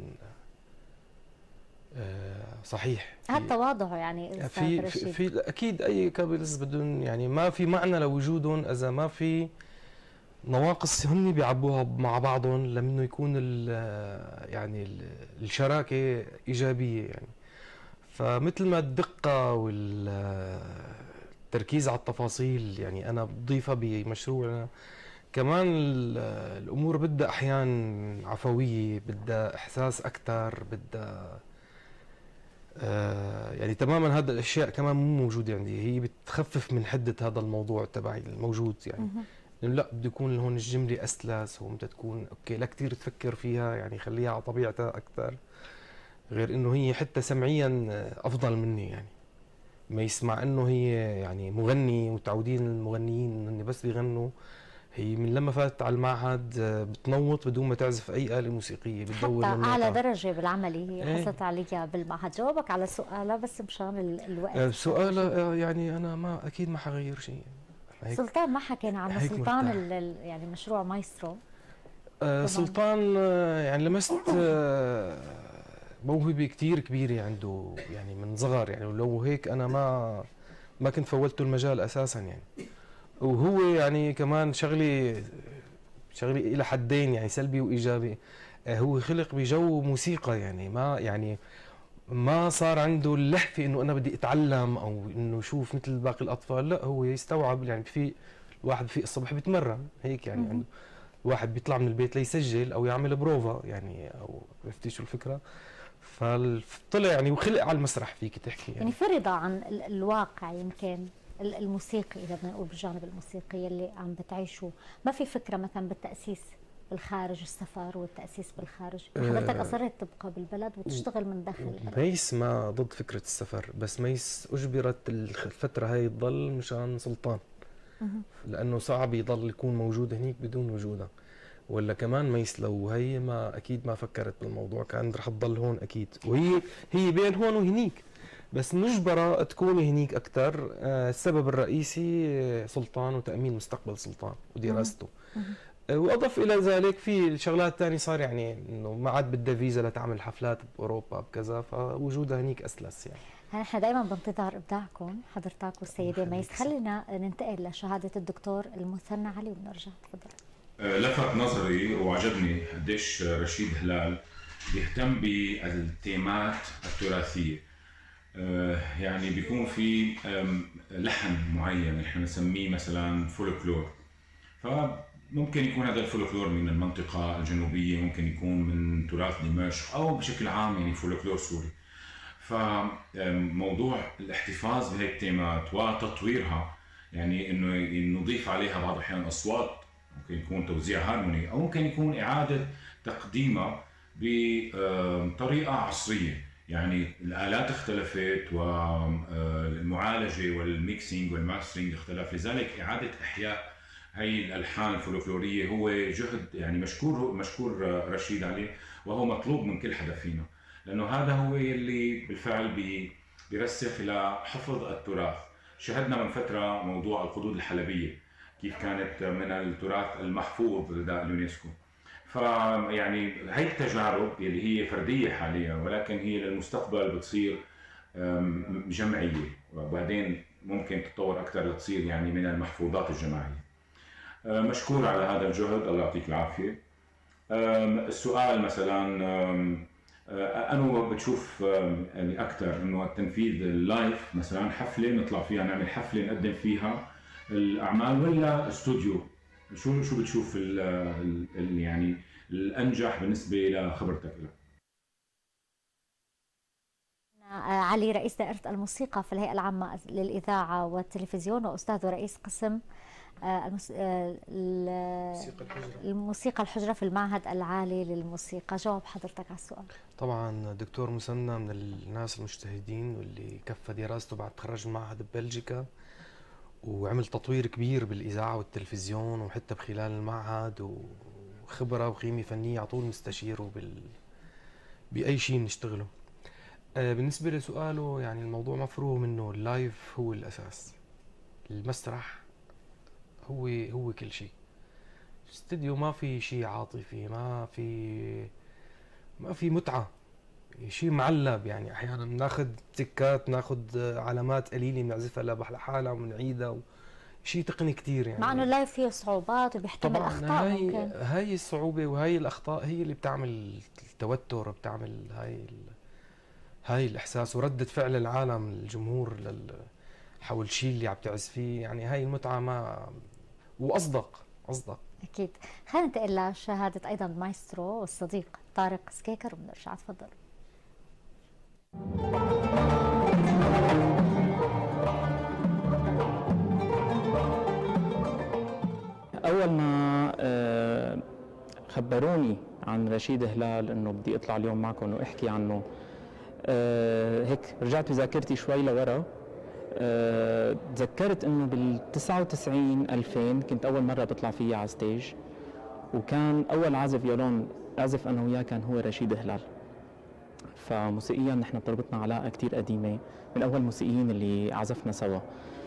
صحيح. هذا تواضع يعني في اكيد اي كابلز بدهم، يعني ما في معنى لوجودهم اذا ما في نواقص هن بيعبوها مع بعضهم لمنه يكون يعني الشراكه ايجابيه. يعني فمثل ما الدقه والتركيز على التفاصيل يعني انا بضيفها بمشروعنا، كمان الامور بدها احيان عفويه، بدها احساس اكثر، بدها يعني تماما هذا الاشياء كمان مو موجوده عندي، هي بتخفف من حده هذا الموضوع تبعي الموجود. يعني انه لا بده يكون هون الجمله اسلس، هون بدها تكون اوكي لا كثير تفكر فيها، يعني خليها على طبيعتها اكثر، غير انه هي حتى سمعيا افضل مني. يعني ما يسمع انه هي يعني مغني، وتعودين المغنيين انه بس بيغنوا، هي من لما فاتت على المعهد بتنوط بدون ما تعزف اي آلة موسيقية، بتدور حتى اعلى درجة بالعملي هي حصلت عليها بالمعهد. جاوبك على سؤالها بس مشان الوقت. سؤالها يعني انا ما اكيد ما حغير شيء. سلطان ما حكينا عنه، سلطان يعني مشروع مايسترو. سلطان يعني لمست موهبة كتير كبيرة عنده يعني من صغر، يعني ولو هيك انا ما كنت فولته المجال اساسا يعني. وهو يعني كمان شغلي الى حدين، يعني سلبي وايجابي. هو خلق بجو موسيقى، يعني ما صار عنده اللهفه انه انا بدي اتعلم او انه شوف مثل باقي الاطفال، لا هو يستوعب. يعني في الواحد في الصبح بيتمرن هيك، يعني عنده واحد بيطلع من البيت ليسجل او يعمل بروفا، يعني او عرفتي شو الفكره. فطلع يعني وخلق على المسرح فيك تحكي يعني في رضا عن الواقع يمكن الموسيقي، اذا بدنا نقول بالجانب الموسيقي اللي عم بتعيشه. ما في فكره مثلا بالتاسيس بالخارج، السفر والتاسيس بالخارج؟ حضرتك اصريت تبقى بالبلد وتشتغل من داخل البلد. ميس ما ضد فكره السفر، بس ميس اجبرت الفتره هاي تضل مشان سلطان، لانه صعب يضل يكون موجود هنيك بدون وجودها. ولا كمان ميس لو هي ما اكيد ما فكرت بالموضوع، كان رح تضل هون اكيد، وهي بين هون وهنيك، بس مجبرة تكون هنيك أكثر. السبب الرئيسي سلطان وتأمين مستقبل سلطان ودراسته. وأضف إلى ذلك في الشغلات الثانية، صار يعني إنه ما عاد بدها فيزا لتعمل حفلات بأوروبا بكذا، فوجودها هنيك أسلس. يعني نحن دائما بنتظر إبداعكم حضرتك والسيدة ميس. خلينا ننتقل لشهادة الدكتور المثنى علي وبنرجع. تفضل. لفت نظري وعجبني قديش رشيد هلال بيهتم بالتيمات التراثية. يعني بيكون في لحن معين نحن نسميه مثلا فولكلور، فممكن يكون هذا الفولكلور من المنطقة الجنوبية، ممكن يكون من تراث دمشق أو بشكل عام يعني فولكلور سوري. فموضوع الاحتفاظ بهي التيمات وتطويرها، يعني انه نضيف عليها بعض الاحيان اصوات، ممكن يكون توزيع هارموني او ممكن يكون اعادة تقديمها بطريقة عصرية. يعني الآلات اختلفت والمعالجة والميكسينج والماسترينج اختلف، لذلك إعادة إحياء هي الألحان الفولكلورية هو جهد يعني مشكور رشيد عليه، وهو مطلوب من كل حدا فينا، لأنه هذا هو اللي بالفعل بيرسخ إلى حفظ التراث. شهدنا من فترة موضوع القدود الحلبية كيف كانت من التراث المحفوظ لدى اليونسكو. فيعني هي التجارب اللي هي فرديه حاليا، ولكن هي للمستقبل بتصير جمعيه، وبعدين ممكن تتطور اكثر لتصير يعني من المحفوظات الجماعيه. مشكور على هذا الجهد، الله يعطيك العافيه. السؤال مثلا انا بتشوف يعني اكثر انه التنفيذ اللايف، مثلا حفله نطلع فيها نعمل حفله نقدم فيها الاعمال، ولا استوديو؟ شو بتشوف يعني الانجح بالنسبه لخبرتك له؟ علي رئيس دائرة الموسيقى في الهيئة العامة للإذاعة والتلفزيون، وأستاذ ورئيس قسم الموسيقى الحجرة في المعهد العالي للموسيقى. جاوب حضرتك على السؤال. طبعا دكتور مسنى من الناس المجتهدين واللي كفى دراسته بعد تخرج من معهد ببلجيكا، وعمل تطوير كبير بالإذاعة والتلفزيون، وحتى بخلال المعهد، وخبرة وقيمة فنية على طول نستشيره بأي شيء نشتغله. بالنسبة لسؤاله، يعني الموضوع مفروغ منه، اللايف هو الأساس، المسرح هو كل شيء. الاستديو ما في شيء عاطفي، ما في متعة، شيء معلب. يعني احيانا بناخذ تكات، ناخذ علامات قليله بنعزفها لحالها وبنعيدها، شيء تقني كثير يعني. مع انه اللايف فيه صعوبات وبيحتمل اخطاء. ممكن هاي الصعوبه وهي الاخطاء هي اللي بتعمل التوتر، بتعمل هاي الاحساس وردة فعل العالم الجمهور حول الشيء اللي عم تعزفيه. يعني هاي المتعه ما واصدق اكيد. خلينا ننتقل لشهاده ايضا المايسترو والصديق طارق سكيكر وبنرجع. تفضل. أول ما خبروني عن رشيد هلال إنه بدي أطلع اليوم معكم وأحكي عنه، هيك رجعت بذاكرتي شوي لورا. تذكرت إنه بال99-2000 كنت أول مرة بطلع فيها على ستيج، وكان أول عازف فيولون أعزف أنا وياه كان هو رشيد هلال. فموسيقيا نحن بتربطنا علاقة كتير قديمة، من أول موسيقيين اللي عزفنا سوا.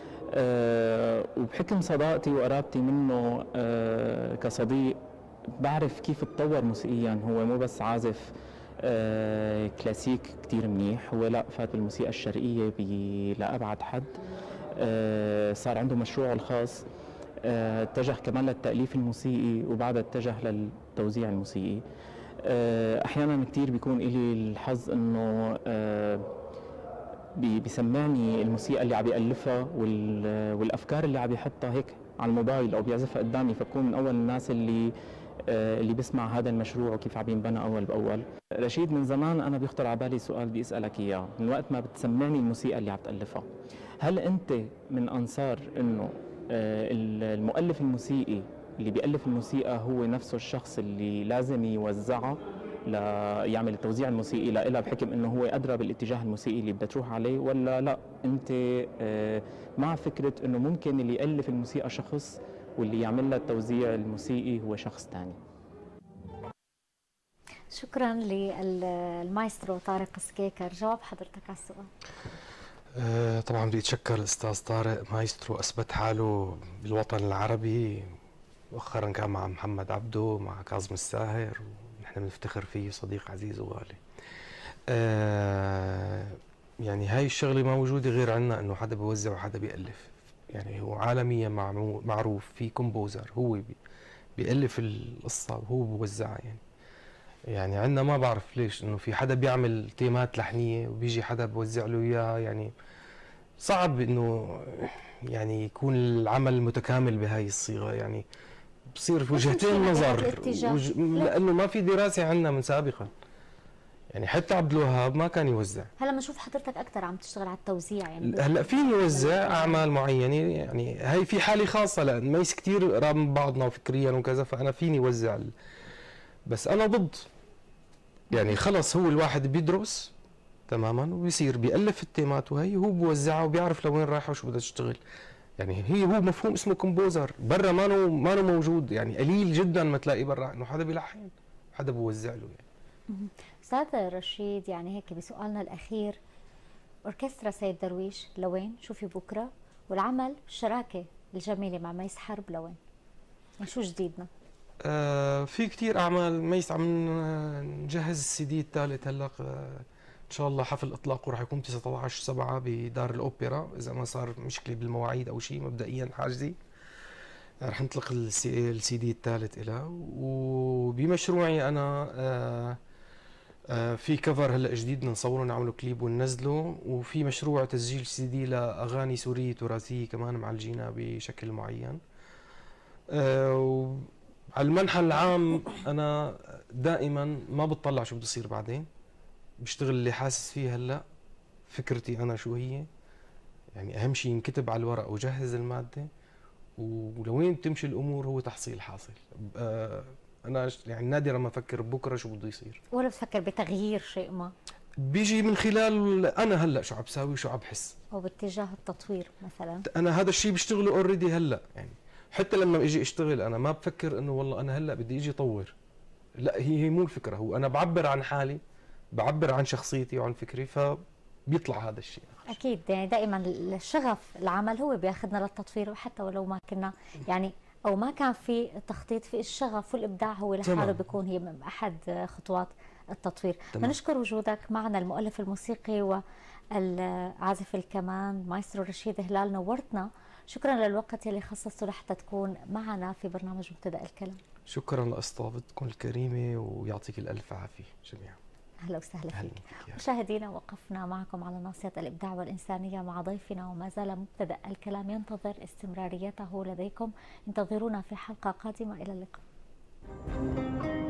وبحكم صداقتي وقرابتي منه كصديق، بعرف كيف تطور موسيقيا. هو مو بس عازف كلاسيك كتير منيح، هو لا فات بالموسيقى الشرقية لأبعد حد. صار عنده مشروعه الخاص، اتجه كمان للتأليف الموسيقي، وبعدها اتجه للتوزيع الموسيقي. أحيانا كتير بيكون إلي الحظ إنه بيسمعني الموسيقى اللي عم يألفها والأفكار اللي عم يحطها هيك على الموبايل أو بيعزفها قدامي، فبكون من أول الناس اللي بسمع هذا المشروع وكيف عم ينبنى أول بأول. رشيد، من زمان أنا بيخطر على بالي سؤال بدي أسألك إياه، من وقت ما بتسمعني الموسيقى اللي عم تألفها، هل أنت من أنصار إنه المؤلف الموسيقي اللي بيألف الموسيقى هو نفسه الشخص اللي لازم يوزعها يعمل التوزيع الموسيقي لها بحكم انه هو ادرى بالاتجاه الموسيقي اللي بدها تروح عليه، ولا لا انت مع فكره انه ممكن اللي يالف الموسيقى شخص واللي يعمل لها التوزيع الموسيقي هو شخص ثاني؟ شكرا للمايسترو طارق سكيكر. جواب حضرتك على السؤال. طبعا بدي اتشكر الاستاذ طارق، مايسترو اثبت حاله بالوطن العربي، مؤخرا كان مع محمد عبده، مع كاظم الساهر، نحن بنفتخر فيه، صديق عزيز وغالي. يعني هاي الشغله ما موجوده غير عنا، انه حدا بيوزع وحدا بيألف. يعني هو عالميا معروف في كومبوزر هو بيألف القصه وهو بيوزعها. يعني عندنا ما بعرف ليش انه في حدا بيعمل تيمات لحنيه وبيجي حدا بوزع له اياها. يعني صعب انه يعني يكون العمل متكامل بهاي الصيغه. يعني بصير في وجهتين نظر، لانه ما في دراسه عندنا من سابقا. يعني حتى عبد الوهاب ما كان يوزع. هلا بنشوف حضرتك اكثر عم تشتغل على التوزيع. يعني هلا فيني اوزع اعمال معينه، يعني هي في حالي خاصه لان ميس كثير قراب من بعضنا وفكريا وكذا، فانا فيني اوزع. بس انا ضد. يعني خلص هو الواحد بيدرس تماما وبيصير بيألف التيمات، وهي هو بوزعها وبيعرف لوين رايحه وشو بدها تشتغل. يعني هو مفهوم اسمه كومبوزر، برا ما له موجود. يعني قليل جدا ما تلاقي برا انه حدا بيلحن حدا بوزع له. يعني استاذ رشيد، يعني هيك بسؤالنا الاخير، اوركسترا سيد درويش لوين؟ شوفي بكره، والعمل الشراكه الجميله مع ميس حرب لوين؟ يعني شو جديدنا؟ في كتير اعمال ميس، عم نجهز السي دي الثالث هلا ان شاء الله. حفل اطلاقه راح يكون 19/7 بدار الاوبرا، اذا ما صار مشكله بالمواعيد او شيء. مبدئيا حاجزي رح نطلق السي دي الثالث إلها. وبمشروعي انا في كفر هلا جديد بدنا نصوره نعمله كليب وننزله، وفي مشروع تسجيل سي دي لاغاني سوريه تراثيه كمان معالجينها بشكل معين. على المنحى العام انا دائما ما بتطلع شو بده يصير بعدين، بشتغل اللي حاسس فيه هلا، فكرتي انا شو هي. يعني اهم شيء ينكتب على الورق وجهز الماده، ولوين بتمشي الامور هو تحصيل حاصل. انا يعني نادرا ما افكر بكره شو بده يصير، ولا بتفكر بتغيير شيء ما؟ بيجي من خلال انا هلا شو عم بساوي وشو عم بحس، او باتجاه التطوير مثلا. انا هذا الشيء بشتغله اوريدي هلا. يعني حتى لما اجي اشتغل انا ما بفكر انه والله انا هلا بدي اجي اطور، لا هي مو الفكره. هو انا بعبر عن حالي، بعبر عن شخصيتي وعن فكري، فبيطلع هذا الشيء. اكيد، يعني دائما الشغف العمل هو بياخذنا للتطوير، وحتى ولو ما كنا يعني او ما كان في تخطيط، في الشغف والابداع هو لحاله بيكون هي من احد خطوات التطوير. بنشكر وجودك معنا، المؤلف الموسيقي والعازف الكمان مايسترو رشيد هلال، نورتنا. شكرا للوقت اللي خصصته لحتى تكون معنا في برنامج مبتدأ الكلام. شكرا لاستاذتكم الكريمه، ويعطيك الالف عافيه جميعا. اهلا وسهلا فيك. مشاهدينا، وقفنا معكم على ناصية الإبداع والإنسانية مع ضيفنا، وما زال مبتدأ الكلام ينتظر استمراريته لديكم. انتظرونا في حلقة قادمة، إلى اللقاء.